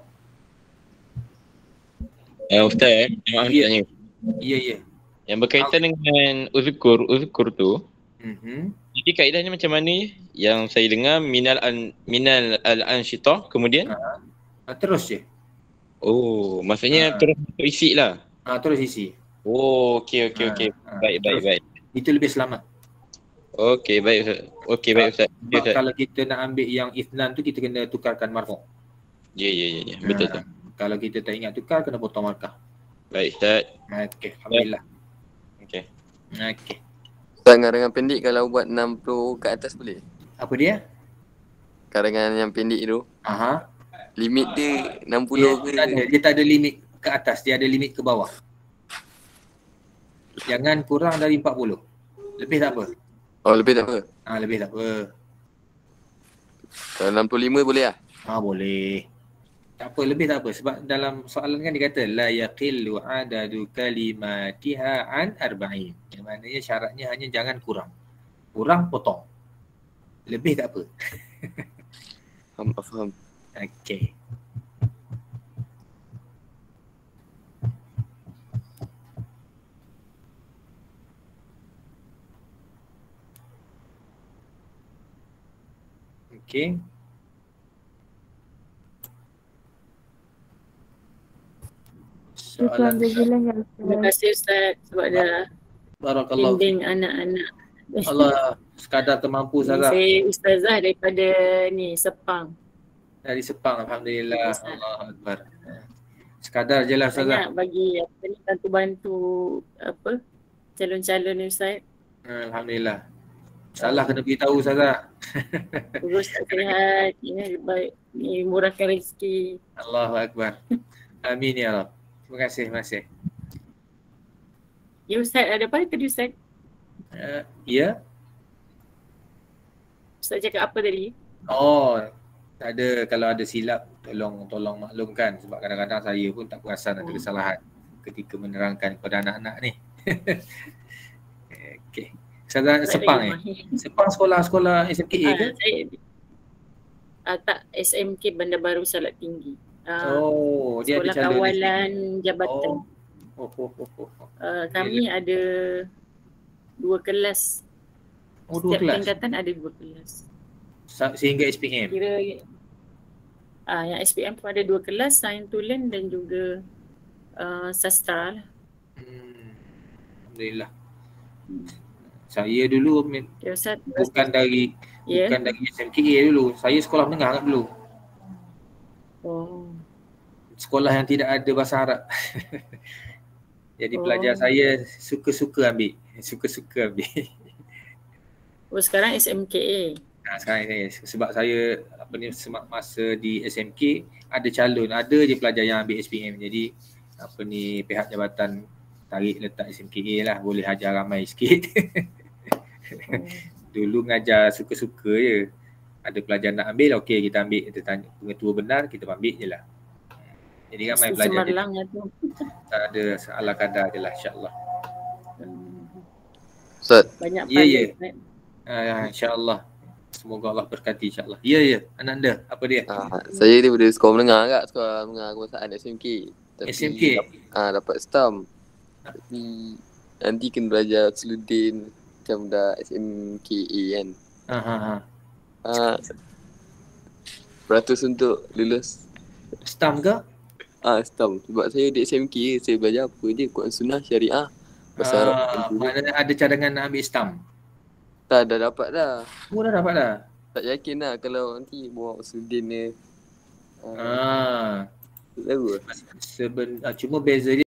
Ustaz, nak tanya. Ya. Yang berkaitan dengan uzkur tu. Jadi kaedahnya macam mana yang saya dengar minal al-ansyitah kemudian terus je. Oh, maksudnya terus isi lah. Terus isi. Oh, okey. Baik. Itu lebih selamat. Okey, baik Ustaz. Baik Ustaz. Kalau kita nak ambil yang ithnan tu kita kena tukarkan marfu'. Ya. Betul tu. Kalau kita tak ingat tukar kena potong markah. Baik Ustaz. Okey, alhamdulillah. Okey. Karangan pendek kalau buat 60 ke atas boleh? Apa dia? Karangan yang pendek tu. Limit dia 60 ke? Dia tak ada limit ke atas, dia ada limit ke bawah. Jangan kurang dari 40. Lebih tak apa. Oh, lebih tak apa? Lebih tak apa. Kalau 65 boleh lah? Boleh. Tak apa, lebih tak apa. Sebab dalam soalan kan dia kata la yaqillu adadu kalimatiha an arba'in. Yang maknanya syaratnya hanya jangan kurang. Kurang potong. Lebih tak apa. Faham. Okey. Okey. Soalan terima kasih Ustaz sebab dah bimbing anak-anak. Allah sekadar termampu Ustazah. Saya Ustazah daripada ni Sepang. Dari Sepang, alhamdulillah. Allahu akbar. Sekadar je lah Ustazah. Banyak bagi bantu apa calon-calon ni Ustaz. Alhamdulillah. Salah kena beritahu Ustazah. Terus sihat, ini baik, ni murahkan rezeki. Allahu akbar. Amin ya Rabb. Terima kasih. Ya Ustaz, ada apa tadi Ustaz? Ya. Ustaz cakap apa tadi? Tak ada, kalau ada silap tolong maklumkan sebab kadang-kadang saya pun tak perasan ada kesalahan ketika menerangkan kepada anak-anak ni. Okey. Ustazah Sepang Sepang sekolah SMKA ke? Tak, SMK Bandar Baru Salak Tinggi. Dia sekolah ada kawalan jabatan. Kami ada 2 kelas. Setiap tingkatan ada 2 kelas. Sehingga SPM? Kira yang SPM pun ada 2 kelas, Sains Tulen dan juga sastra lah. Alhamdulillah. Saya dulu bukan dari SMKA dulu. Saya sekolah menengah dulu. Sekolah yang tidak ada bahasa Arab. Jadi pelajar saya suka-suka ambil. Sekarang SMKA. Sekarang sebab saya masa di SMK ada calon, ada je pelajar yang ambil SPM. Jadi pihak jabatan tarik letak SMKA lah, boleh ajar ramai sikit. Dulu ngajar suka-suka je. Ada pelajar nak ambil, okey kita ambil, kita tanya pengetua benar, kita ambil je lah. Jadi ramai pelajar tak ada ala kadar je lah, insyaAllah. Ustaz. Banyak insyaAllah. Semoga Allah berkati insyaAllah. Ya, Ananda, apa dia? Saya daripada sekolah menengah kat, sekolah menengah kebangsaan SMK. SMK? Dapat stam. Tapi nanti kena belajar seludin macam dah SMKA kan. Beratus untuk lulus. Stam ke? Stam. Sebab saya di SMK, saya belajar apa je, Quran Sunnah, Syariah, Bahasa Arab. Maknanya ada cadangan nak ambil stam? Tak, dah dapat dah. Dah dapat dah? Tak yakin lah kalau nanti bawa seludin ni. Cuma beza dia